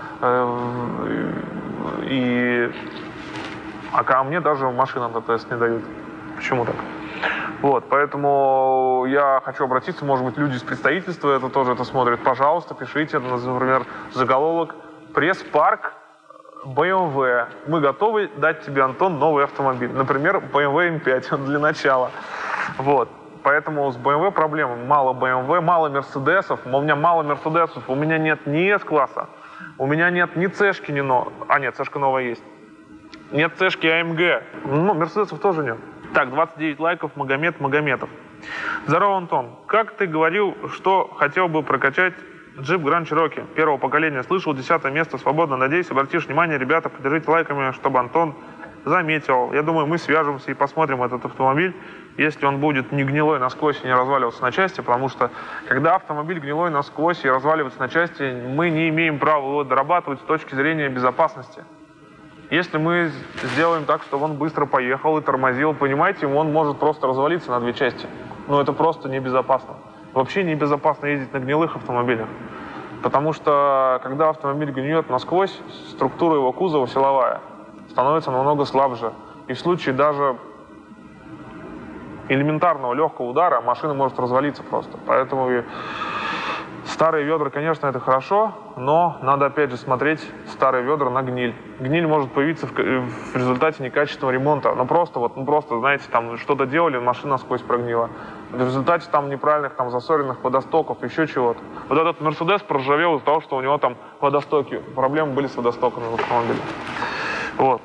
а мне даже машину на тест не дают. Почему так? Вот, поэтому я хочу обратиться, может быть, люди из представительства это смотрят. Пожалуйста, пишите, например, заголовок «Пресс-парк BMW. Мы готовы дать тебе, Антон, новый автомобиль». Например, BMW M5 для начала. Вот. Поэтому с BMW проблема. Мало BMW, мало Мерседесов. У меня мало Мерседесов. У меня нет ни S-класса. У меня нет ни C-шки, ни но. Нет, C-шка новая есть. Нет C-шки AMG. Ну, Мерседесов тоже нет. Так, 29 лайков, Магометов. Здорово, Антон. Как ты говорил, что хотел бы прокачать Jeep Grand Cherokee первого поколения? Слышал, 10 место свободно. Надеюсь, обратишь внимание, ребята, поддержите лайками, чтобы Антон заметил. Я думаю, мы свяжемся и посмотрим этот автомобиль. если он будет не гнилой насквозь и не разваливаться на части, потому что когда автомобиль гнилой насквозь и разваливается на части, мы не имеем права его дорабатывать с точки зрения безопасности. Если мы сделаем так, чтобы он быстро поехал и тормозил, понимаете, он может просто развалиться на две части. Но это просто небезопасно. Вообще небезопасно ездить на гнилых автомобилях. Потому что когда автомобиль гниет насквозь, структура его кузова силовая становится намного слабже. И в случае даже элементарного легкого удара машина может развалиться просто. Поэтому старые ведра, конечно, это хорошо, но надо опять же смотреть старые ведра на гниль. Гниль может появиться в результате некачественного ремонта. Просто, знаете, там что-то делали, машина насквозь прогнила. В результате там неправильных там засоренных водостоков, еще чего-то. Вот этот Мерседес проржавел из-за того, что у него там водостоки, проблемы были с водостоками в автомобиле. Вот.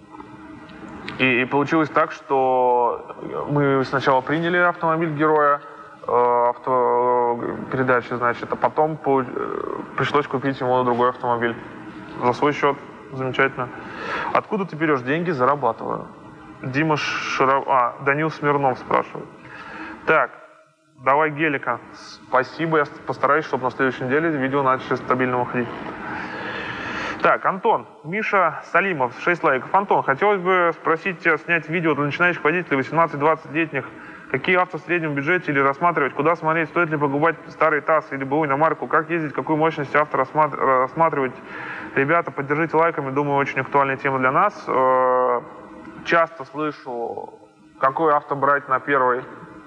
И получилось так, что мы сначала приняли автомобиль героя, автопередачи, значит, а потом пришлось купить ему другой автомобиль за свой счет. Замечательно. Откуда ты берешь деньги? Зарабатываю. Данил Смирнов спрашивает. Так, давай гелика. Спасибо, я постараюсь, чтобы на следующей неделе видео начали стабильно выходить. Так, Антон, Миша Салимов, 6 лайков. Антон, хотелось бы спросить тебя, снять видео для начинающих водителей 18-20-летних. Какие авто в среднем бюджете или рассматривать? Куда смотреть? Стоит ли покупать старый ТАСС или БУ иномарку? Как ездить? Какую мощность авто рассматривать? Ребята, поддержите лайками. Думаю, очень актуальная тема для нас. Часто слышу, какой авто брать на первый.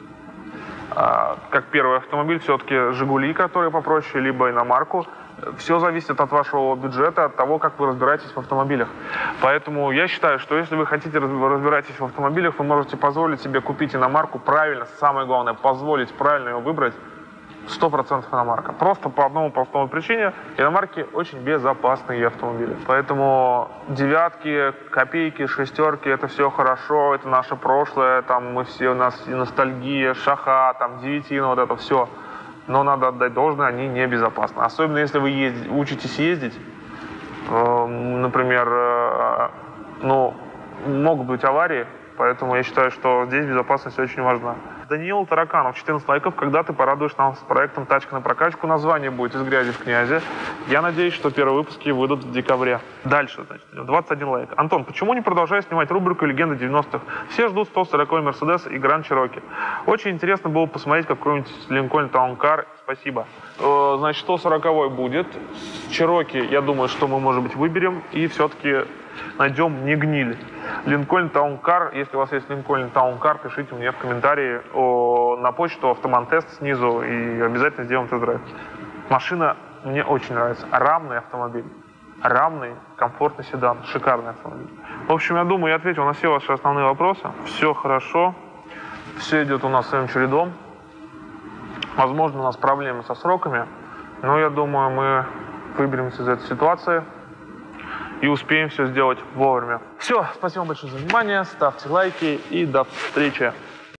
Как первый автомобиль, все-таки «Жигули», которые попроще, либо иномарку. Все зависит от вашего бюджета, от того, как вы разбираетесь в автомобилях. Поэтому я считаю, что если вы хотите разбираться в автомобилях, вы можете позволить себе купить иномарку правильно. Самое главное, позволить правильно ее выбрать. 100% иномарка. Просто по одному простому причине. Иномарки очень безопасные автомобили. Поэтому девятки, копейки, шестерки, это все хорошо, это наше прошлое, там мы все, у нас и ностальгия, шаха, там девятина, вот это все. Но надо отдать должное, они небезопасны. Особенно если вы учитесь ездить, например, могут быть аварии, поэтому я считаю, что здесь безопасность очень важна. Даниил Тараканов, 14 лайков. Когда ты порадуешь нас с проектом «Тачка на прокачку»? Название будет «Из грязи в князи». Я надеюсь, что первые выпуски выйдут в декабре. Дальше, значит, 21 лайк. Антон, почему не продолжаешь снимать рубрику «Легенды 90-х»? Все ждут 140-й Мерседес и Гранд Чироки. Очень интересно было посмотреть какой-нибудь Линкольн Таункар. Спасибо. Значит, 140-й будет. Чироки, я думаю, что мы, может быть, выберем. И все-таки найдем не гниль. Линкольн Таункар. Если у вас есть Линкольн Таункар, пишите мне в комментарии на почту «Автомантест» снизу, и обязательно сделаем тест-драйв. Машина мне очень нравится. Рамный автомобиль. Рамный, комфортный седан. Шикарный автомобиль. В общем, я думаю, я ответил на все ваши основные вопросы. Все хорошо. Все идет у нас своим чередом. Возможно, у нас проблемы со сроками, но я думаю, мы выберемся из этой ситуации и успеем все сделать вовремя. Все, спасибо большое за внимание, ставьте лайки и до встречи.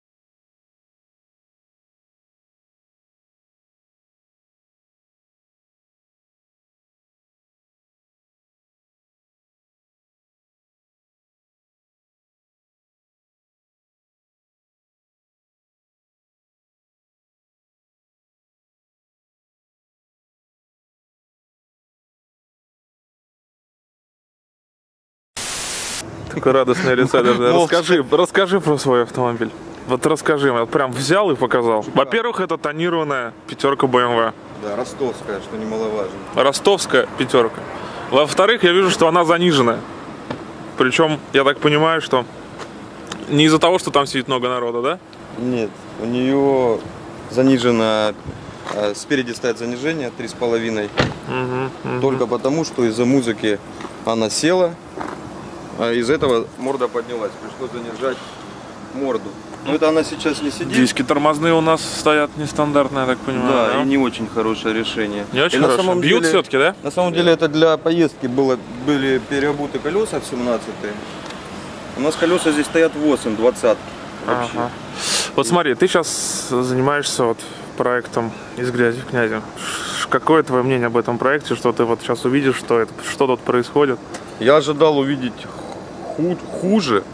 Такое радостное лицо даже. Расскажи про свой автомобиль. Вот расскажи, вот прям взял и показал. Во-первых, это тонированная пятерка BMW. Да, ростовская, что немаловажно. Ростовская пятерка. Во-вторых, я вижу, что она заниженная. Причем, я так понимаю, что не из-за того, что там сидит много народа, да? Нет, у нее занижено, спереди стоит занижение 3,5. Только потому, что из-за музыки она села. А из этого морда поднялась, пришлось занижать морду. Но это она сейчас не сидит. Диски тормозные у нас стоят нестандартные, я так понимаю. Да, и не очень хорошее решение. Не очень хорошее. Бьют все-таки, да? На самом деле это для поездки были переобуты колеса в 17-е. У нас колеса здесь стоят 8, 20 вообще. Ага. Вот смотри, ты сейчас занимаешься вот проектом «Из грязи в князи». Какое твое мнение об этом проекте? Что ты вот сейчас увидишь, что тут происходит? Я ожидал увидеть хуже,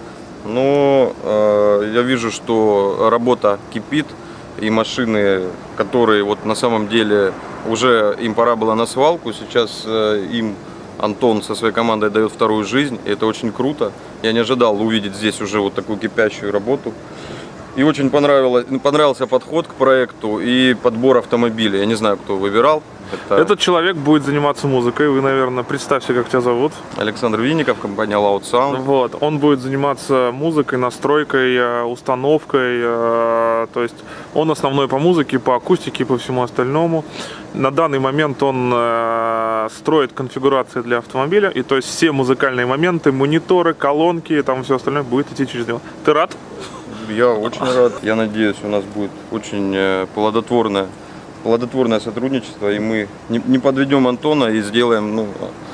но я вижу, что работа кипит, и машины, которые вот на самом деле уже им пора было на свалку, сейчас им Антон со своей командой дает вторую жизнь, и это очень круто. Я не ожидал увидеть здесь уже вот такую кипящую работу. И очень понравился подход к проекту и подбор автомобиля. Я не знаю, кто выбирал. Этот человек будет заниматься музыкой. Вы, наверное, представьте, как тебя зовут. Александр Винников, компания Loud Sound. Вот. Он будет заниматься музыкой, настройкой, установкой. То есть он основной по музыке, по акустике и по всему остальному. На данный момент он строит конфигурации для автомобиля. И то есть все музыкальные моменты, мониторы, колонки, там все остальное будет идти через него. Ты рад? Я очень рад. Я надеюсь, у нас будет очень плодотворное сотрудничество, и мы не подведем Антона и сделаем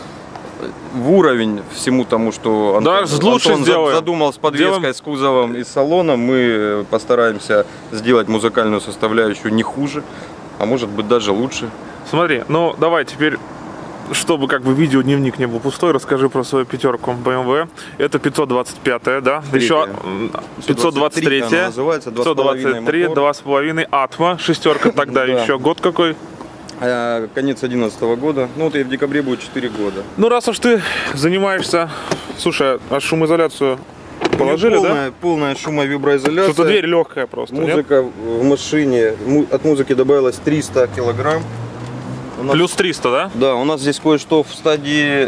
в уровень всему тому, что Антон задумал с подвеской, с кузовом и с салоном. Мы постараемся сделать музыкальную составляющую не хуже, а может быть даже лучше. Смотри, ну давай теперь, чтобы как бы видеодневник не был пустой, расскажи про свою пятерку BMW. Это 525-я, да? Еще 523-я, называется, 523, 2,5 Atmo, шестерка тогда еще. Год какой? Конец 2011 года. Ну вот и в декабре будет 4 года. Ну раз уж ты занимаешься... Слушай, а шумоизоляцию положили, да? Полная шумовиброизоляция. Что-то дверь легкая просто, музыка в машине. От музыки добавилось 300 килограмм. Плюс 300, да? Да, у нас здесь кое-что в стадии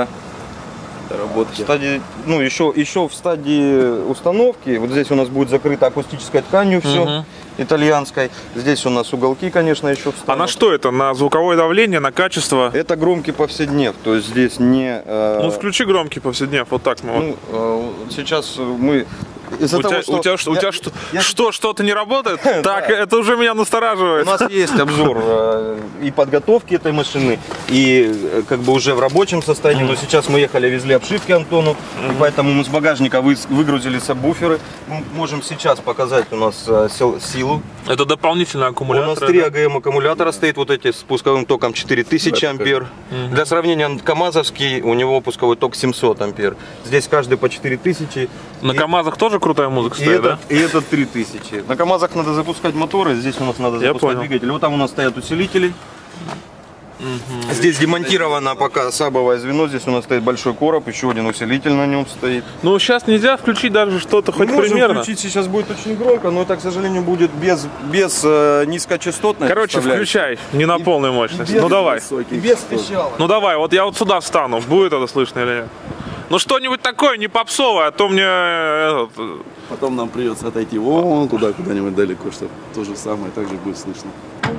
Работки. Еще в стадии установки. Вот здесь у нас будет закрыто акустической тканью все, итальянской. Здесь у нас уголки, конечно, еще встанут. А на что это? На звуковое давление, на качество? Это громкий повседнев, то есть здесь не... Ну включи громкий повседнев, вот так мы. Сейчас мы... У тебя что-то не работает? Так, это уже меня настораживает. У нас есть обзор и подготовки этой машины, и как бы уже в рабочем состоянии. Но сейчас мы ехали, везли обшивки Антону, и поэтому мы с багажника выгрузили сабвуферы. Мы можем сейчас показать у нас силу. Это дополнительный аккумулятор. У нас 3 АГМ аккумулятора стоит, вот эти с пусковым током 4000 ампер. Для сравнения, КамАЗовский, у него пусковой ток 700 ампер. Здесь каждый по 4000. На КамАЗах тоже крутая музыка стоит, да? И это 3000. На КамАЗах надо запускать моторы, здесь у нас надо запускать двигатель. Вот там у нас стоят усилители. Здесь демонтировано пока сабовое звено, здесь у нас стоит большой короб, еще один усилитель на нем стоит. Ну сейчас нельзя включить даже что-то хоть примерно. Включить сейчас будет очень громко, но это, к сожалению, будет без низкочастотности. Короче, включай, не на полной мощности. Ну давай. Без пищалок. Ну давай, вот я вот сюда встану, будет это слышно или нет? Ну что-нибудь такое не попсовое, а то мне... Потом нам придется отойти вон туда, куда-нибудь далеко, чтобы то же самое также будет слышно.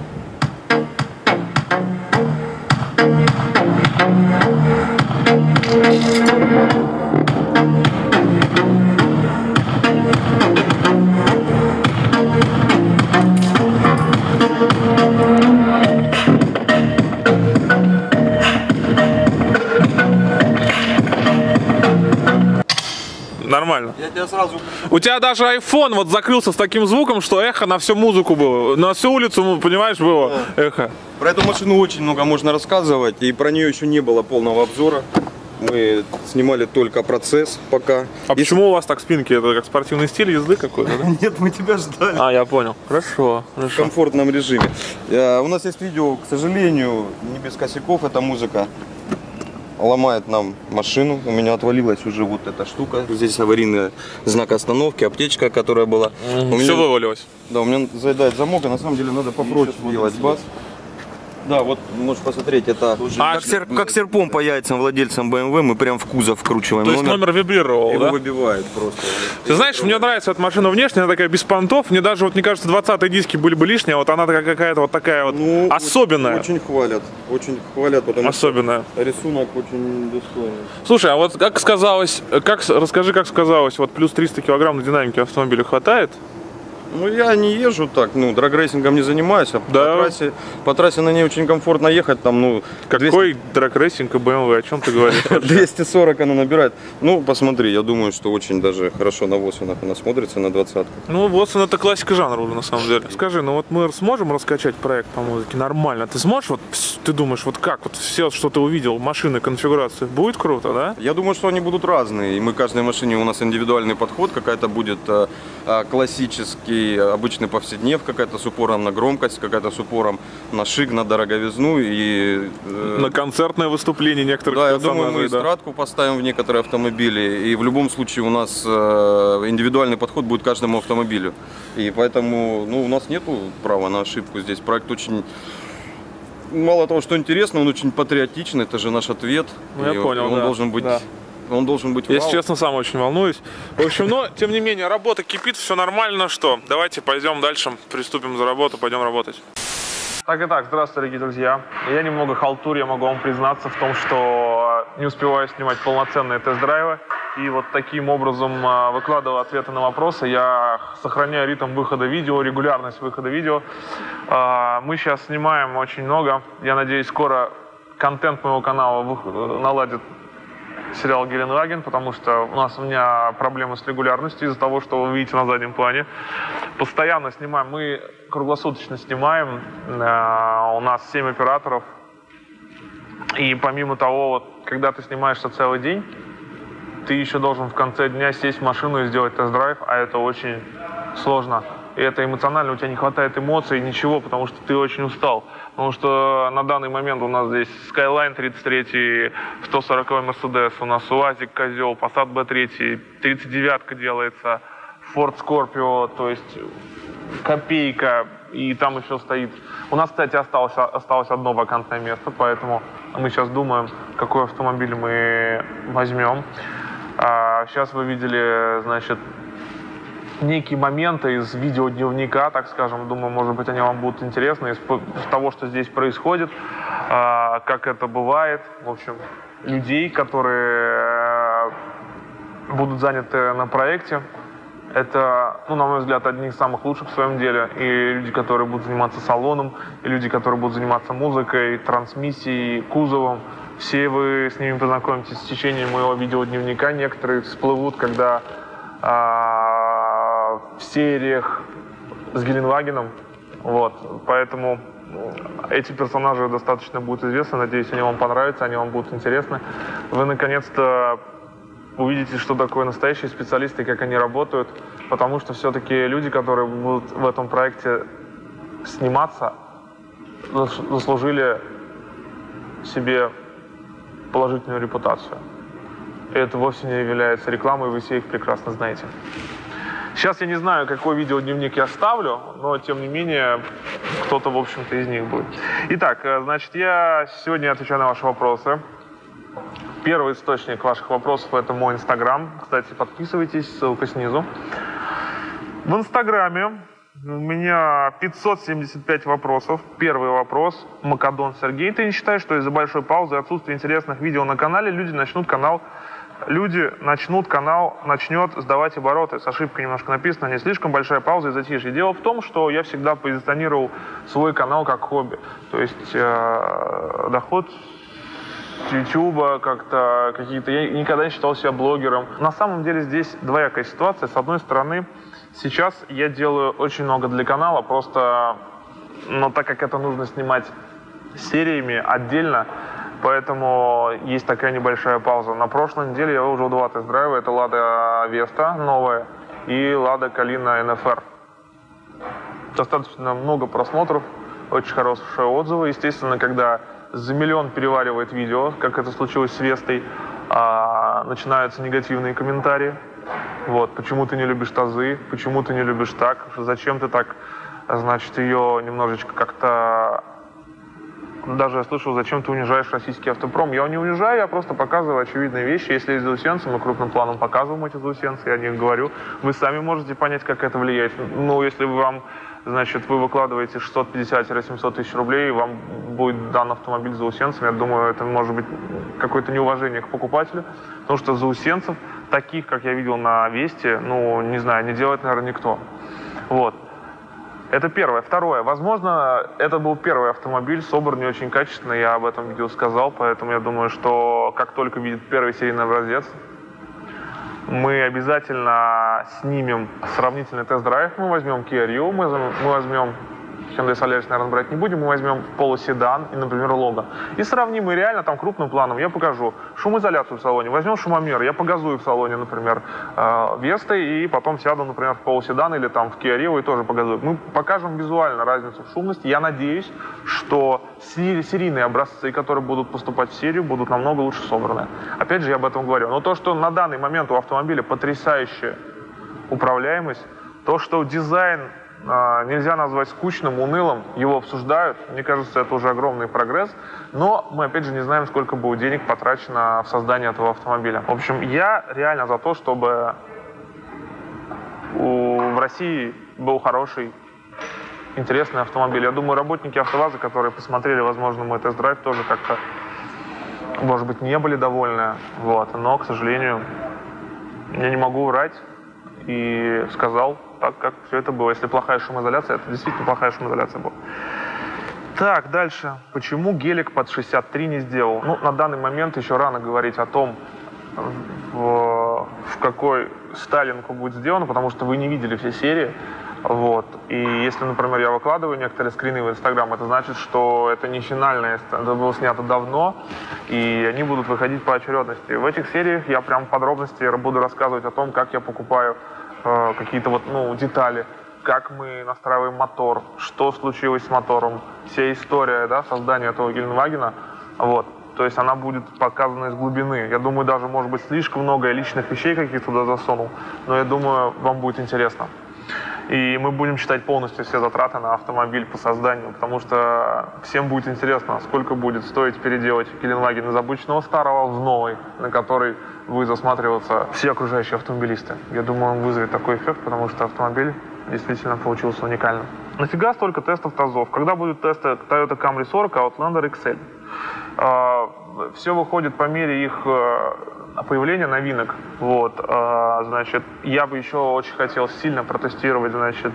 Нормально. Я тебя сразу... У тебя даже iPhone вот закрылся с таким звуком, что эхо на всю музыку было. На всю улицу, понимаешь, было эхо. Про эту машину очень много можно рассказывать, и про нее еще не было полного обзора. Мы снимали только процесс пока. А почему у вас так спинки? Это как спортивный стиль езды какой-то, да? Нет, мы тебя ждали. А, я понял. Хорошо. В комфортном режиме. У нас есть видео, к сожалению, не без косяков. Эта музыка ломает нам машину. У меня отвалилась уже вот эта штука. Здесь аварийный знак остановки, аптечка, которая была. Все вывалилось. Да, у меня заедает замок, и на самом деле надо попроще делать бас. Да, вот можешь посмотреть, это как серпом по яйцам владельцам BMW, мы прям в кузов вкручиваем. То есть номер вибрировал, его да? выбивает просто. Ты знаешь, мне нравится эта машина внешне, она такая без понтов. Мне даже, вот мне кажется, 20-е диски были бы лишние, а вот она какая-то вот такая вот особенная. Очень хвалят, потому особенная. Что рисунок очень достойный. Слушай, а вот как сказалось, расскажи, как сказалось, вот плюс 300 килограмм на динамике автомобиля хватает? Ну, я не езжу так, ну, драг-рейсингом не занимаюсь, а Да. по трассе на ней очень комфортно ехать, там, ну... Какой драг-рейсинг и BMW, о чем ты говоришь? 240 она набирает. Ну, посмотри, я думаю, что очень даже хорошо на Восвинах она смотрится, на 20-ку. Ну, Watson — это классика жанра уже, на самом деле. Скажи, ну вот мы сможем раскачать проект по музыке нормально? Ты сможешь, вот, ты думаешь, вот как, вот все, что ты увидел, машины, конфигурации, будет круто, да? Я думаю, что они будут разные, и мы каждой машине, у нас индивидуальный подход, какая-то будет классический, обычный повседнев, какая-то с упором на громкость, какая-то с упором на шик, на дороговизну и... На концертное выступление некоторых Да, я персонажей, думаю, мы да. эстрадку поставим в некоторые автомобили, и в любом случае у нас индивидуальный подход будет к каждому автомобилю. И поэтому, ну, у нас нету права на ошибку здесь. Проект очень... Мало того, что интересно, он очень патриотичный, это же наш ответ. Ну, я понял, он да. должен быть... Да. Он должен быть Если вау. честно, сам очень волнуюсь. В общем, но, тем не менее, работа кипит, все нормально. Что, давайте пойдем дальше, приступим за работу, пойдем работать. Так и так, здравствуйте, дорогие друзья. Я немного халтурь, я могу вам признаться в том, что не успеваю снимать полноценные тест-драйвы. И вот таким образом, выкладывая ответы на вопросы, я сохраняю ритм выхода видео, регулярность выхода видео. Мы сейчас снимаем очень много. Я надеюсь, скоро контент моего канала наладит сериал «Геленваген», потому что у меня проблемы с регулярностью из-за того, что вы видите на заднем плане. Постоянно снимаем, мы круглосуточно снимаем, у нас 7 операторов. И помимо того, вот, когда ты снимаешься целый день, ты еще должен в конце дня сесть в машину и сделать тест-драйв, а это очень сложно. И это эмоционально, у тебя не хватает эмоций, ничего, потому что ты очень устал. Потому что на данный момент у нас здесь Skyline 33, 140-й Mercedes, у нас УАЗик Козел, Passat B3, 39-ка делается, Ford Scorpio, то есть копейка, и там еще стоит. У нас, кстати, осталось одно вакантное место, поэтому мы сейчас думаем, какой автомобиль мы возьмем. Сейчас вы видели, значит, некие моменты из видеодневника, так скажем. Думаю, может быть, они вам будут интересны из того, что здесь происходит, как это бывает. В общем, людей, которые будут заняты на проекте. Это, ну, на мой взгляд, одни из самых лучших в своем деле. И люди, которые будут заниматься салоном, и люди, которые будут заниматься музыкой, трансмиссией, кузовом. Все вы с ними познакомитесь в течение моего видеодневника. Некоторые всплывут, когда в сериях с Геленвагеном. Вот. Поэтому эти персонажи достаточно будут известны. Надеюсь, они вам понравятся, они вам будут интересны. Вы наконец-то увидите, что такое настоящие специалисты, как они работают. Потому что все-таки люди, которые будут в этом проекте сниматься, заслужили себе положительную репутацию. И это вовсе не является рекламой, вы все их прекрасно знаете. Сейчас я не знаю, какой видеодневник я ставлю, но тем не менее, кто-то, в общем-то, из них будет. Итак, значит, я сегодня отвечаю на ваши вопросы. Первый источник ваших вопросов — это мой Инстаграм. Кстати, подписывайтесь, ссылка снизу. В Инстаграме у меня 575 вопросов. Первый вопрос. Макадон Сергей. Ты не считаешь, что из-за большой паузы и отсутствия интересных видео на канале начнет сдавать обороты? С ошибкой немножко написано, не слишком большая пауза и затишье. Дело в том, что я всегда позиционировал свой канал как хобби. То есть доход с Ютуба как-то какие-то... Я никогда не считал себя блогером. На самом деле здесь двоякая ситуация. С одной стороны, сейчас я делаю очень много для канала, просто... Но так как это нужно снимать сериями отдельно, поэтому есть такая небольшая пауза. На прошлой неделе я выложил 2 тест-драйва. Это Лада Веста новая и Лада Калина НФР. Достаточно много просмотров, очень хорошие отзывы. Естественно, когда за миллион переваривает видео, как это случилось с Вестой, начинаются негативные комментарии. Вот, почему ты не любишь тазы, почему ты не любишь так, зачем ты так, значит, ее немножечко как-то... Даже я слышал, зачем ты унижаешь российский автопром. Я не унижаю, я просто показываю очевидные вещи. Если есть заусенцы, мы крупным планом показываем эти заусенцы, я о них говорю. Вы сами можете понять, как это влияет. Ну, если вам, значит, вы выкладываете 650-700 тысяч рублей, и вам будет дан автомобиль с заусенцами, я думаю, это может быть какое-то неуважение к покупателю. Потому что заусенцев, таких, как я видел на Весте, ну, не знаю, не делает, наверное, никто. Вот. Это первое. Второе. Возможно, это был первый автомобиль, собран не очень качественно, я об этом видео сказал, поэтому я думаю, что как только видит первый серийный образец, мы обязательно снимем сравнительный тест-драйв, мы возьмем Kia Rio, мы возьмем Hyundai Solaris, наверное, брать не будем, мы возьмем полуседан и, например, Logan. И сравним, и реально там крупным планом я покажу шумоизоляцию в салоне, возьмем шумомер, я погазую в салоне, например, Вестой, и потом сяду, например, в полуседан или там в Kia Rio и тоже погазую. Мы покажем визуально разницу в шумности. Я надеюсь, что серийные образцы, которые будут поступать в серию, будут намного лучше собраны. Опять же, я об этом говорю. Но то, что на данный момент у автомобиля потрясающая управляемость, то, что дизайн нельзя назвать скучным, унылым, его обсуждают. Мне кажется, это уже огромный прогресс. Но мы, опять же, не знаем, сколько будет денег потрачено в создание этого автомобиля. В общем, я реально за то, чтобы в России был хороший, интересный автомобиль. Я думаю, работники АвтоВАЗа, которые посмотрели, возможно, мой тест-драйв, тоже как-то, может быть, не были довольны. Вот. Но, к сожалению, я не могу врать. И сказал так, как все это было. Если плохая шумоизоляция, это действительно плохая шумоизоляция была. Так, дальше. Почему гелик под 63 не сделал? Ну, на данный момент еще рано говорить о том, в какой сталинку будет сделано, потому что вы не видели все серии. Вот. И если, например, я выкладываю некоторые скрины в Инстаграм, это значит, что это не финальное, это было снято давно, и они будут выходить по очередности. В этих сериях я прям в подробности буду рассказывать о том, как я покупаю какие-то вот, детали, как мы настраиваем мотор, что случилось с мотором, вся история, да, создания этого Геленвагена. Вот. То есть она будет показана из глубины. Я думаю, даже, может быть, слишком много личных вещей каких-то туда засунул, но я думаю, вам будет интересно. И мы будем считать полностью все затраты на автомобиль по созданию, потому что всем будет интересно, сколько будет стоить переделать Геленваген из обычного старого в новый, на который будут засматриваться все окружающие автомобилисты. Я думаю, он вызовет такой эффект, потому что автомобиль действительно получился уникальным. Нафига столько тестов ТАЗов? Когда будут тесты Toyota Camry 40, Outlander XL? Все выходит по мере их появления новинок. Вот, значит, я бы еще очень хотел сильно протестировать, значит,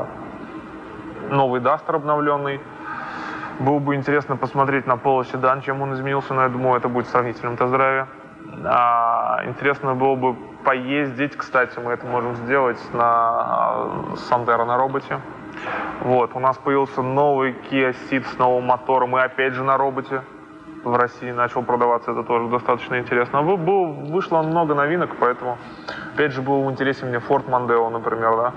новый Duster обновленный. Было бы интересно посмотреть на полуседан, чем он изменился, но я думаю, это будет в сравнительном тест-драйве. Интересно было бы поездить, кстати, мы это можем сделать на Sandero на роботе. Вот, у нас появился новый Kia Ceed с новым мотором и опять же на роботе. В России начал продаваться, это тоже достаточно интересно. Вышло много новинок, поэтому, опять же, был интересен мне Ford Mondeo, например, да.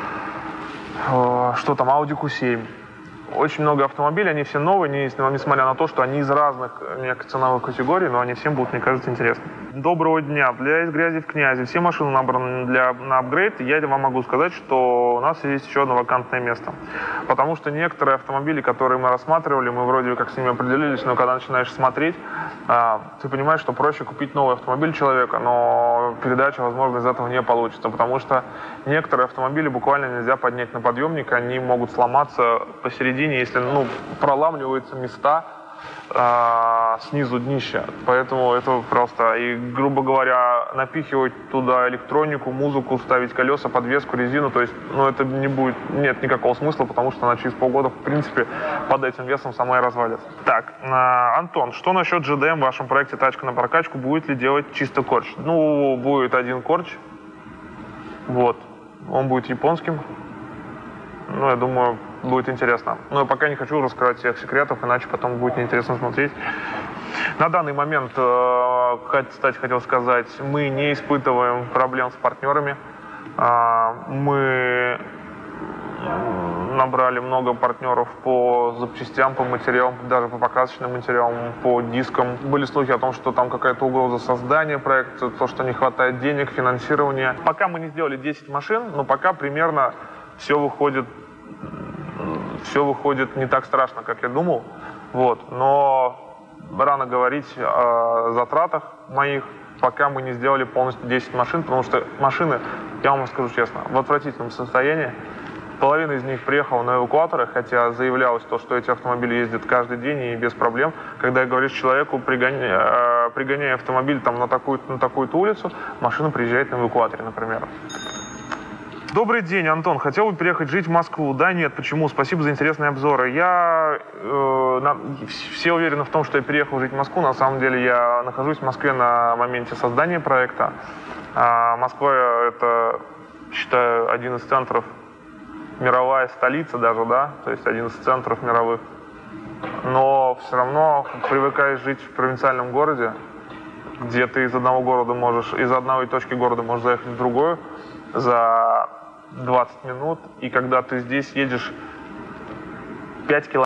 Что там, Audi Q7. Очень много автомобилей, они все новые, несмотря на то, что они из разных ценовых категорий, но они всем будут, мне кажется, интересны. Доброго дня. Для «Из грязи в князи» все машины набраны на апгрейд. Я вам могу сказать, что у нас есть еще одно вакантное место. Потому что некоторые автомобили, которые мы рассматривали, мы вроде как с ними определились, но когда начинаешь смотреть, ты понимаешь, что проще купить новый автомобиль человека, но передача, возможно, из этого не получится, потому что некоторые автомобили буквально нельзя поднять на подъемник, они могут сломаться посередине, если проламливаются места снизу днища. Поэтому это просто, и, грубо говоря, напихивать туда электронику, музыку, ставить колеса, подвеску, резину, то есть, это нет никакого смысла, потому что она через полгода, в принципе, под этим весом сама и развалится. Так, Антон, что насчет GDM в вашем проекте «Тачка на прокачку»? Будет ли делать чисто корч? Будет один корч. Вот. Он будет японским. Я думаю, будет интересно. Но я пока не хочу раскрывать всех секретов, иначе потом будет неинтересно смотреть. На данный момент, кстати, хотел сказать, мы не испытываем проблем с партнерами. Мы набрали много партнеров по запчастям, по материалам, даже по покрасочным материалам, по дискам. Были слухи о том, что там какая-то угроза создания проекта, то, что не хватает денег, финансирования. Пока мы не сделали 10 машин, но пока примерно все выходит не так страшно, как я думал. Вот. Но рано говорить о затратах моих, пока мы не сделали полностью 10 машин, потому что машины, я вам скажу честно, в отвратительном состоянии. Половина из них приехала на эвакуаторах, хотя заявлялось то, что эти автомобили ездят каждый день и без проблем. Когда я говорю человеку, пригоняя автомобиль там, на такую-то улицу, машина приезжает на эвакуаторе, например. Добрый день, Антон. Хотел бы переехать жить в Москву. Да, нет. Почему? Спасибо за интересные обзоры. Все уверены в том, что я переехал жить в Москву. На самом деле я нахожусь в Москве на моменте создания проекта. Москва — это, считаю, один из центров, мировая столица даже, да, то есть один из центров мировых. Но все равно привыкаешь жить в провинциальном городе, где ты из одной точки города можешь заехать в другую за 20 минут, и когда ты здесь едешь 5 километров,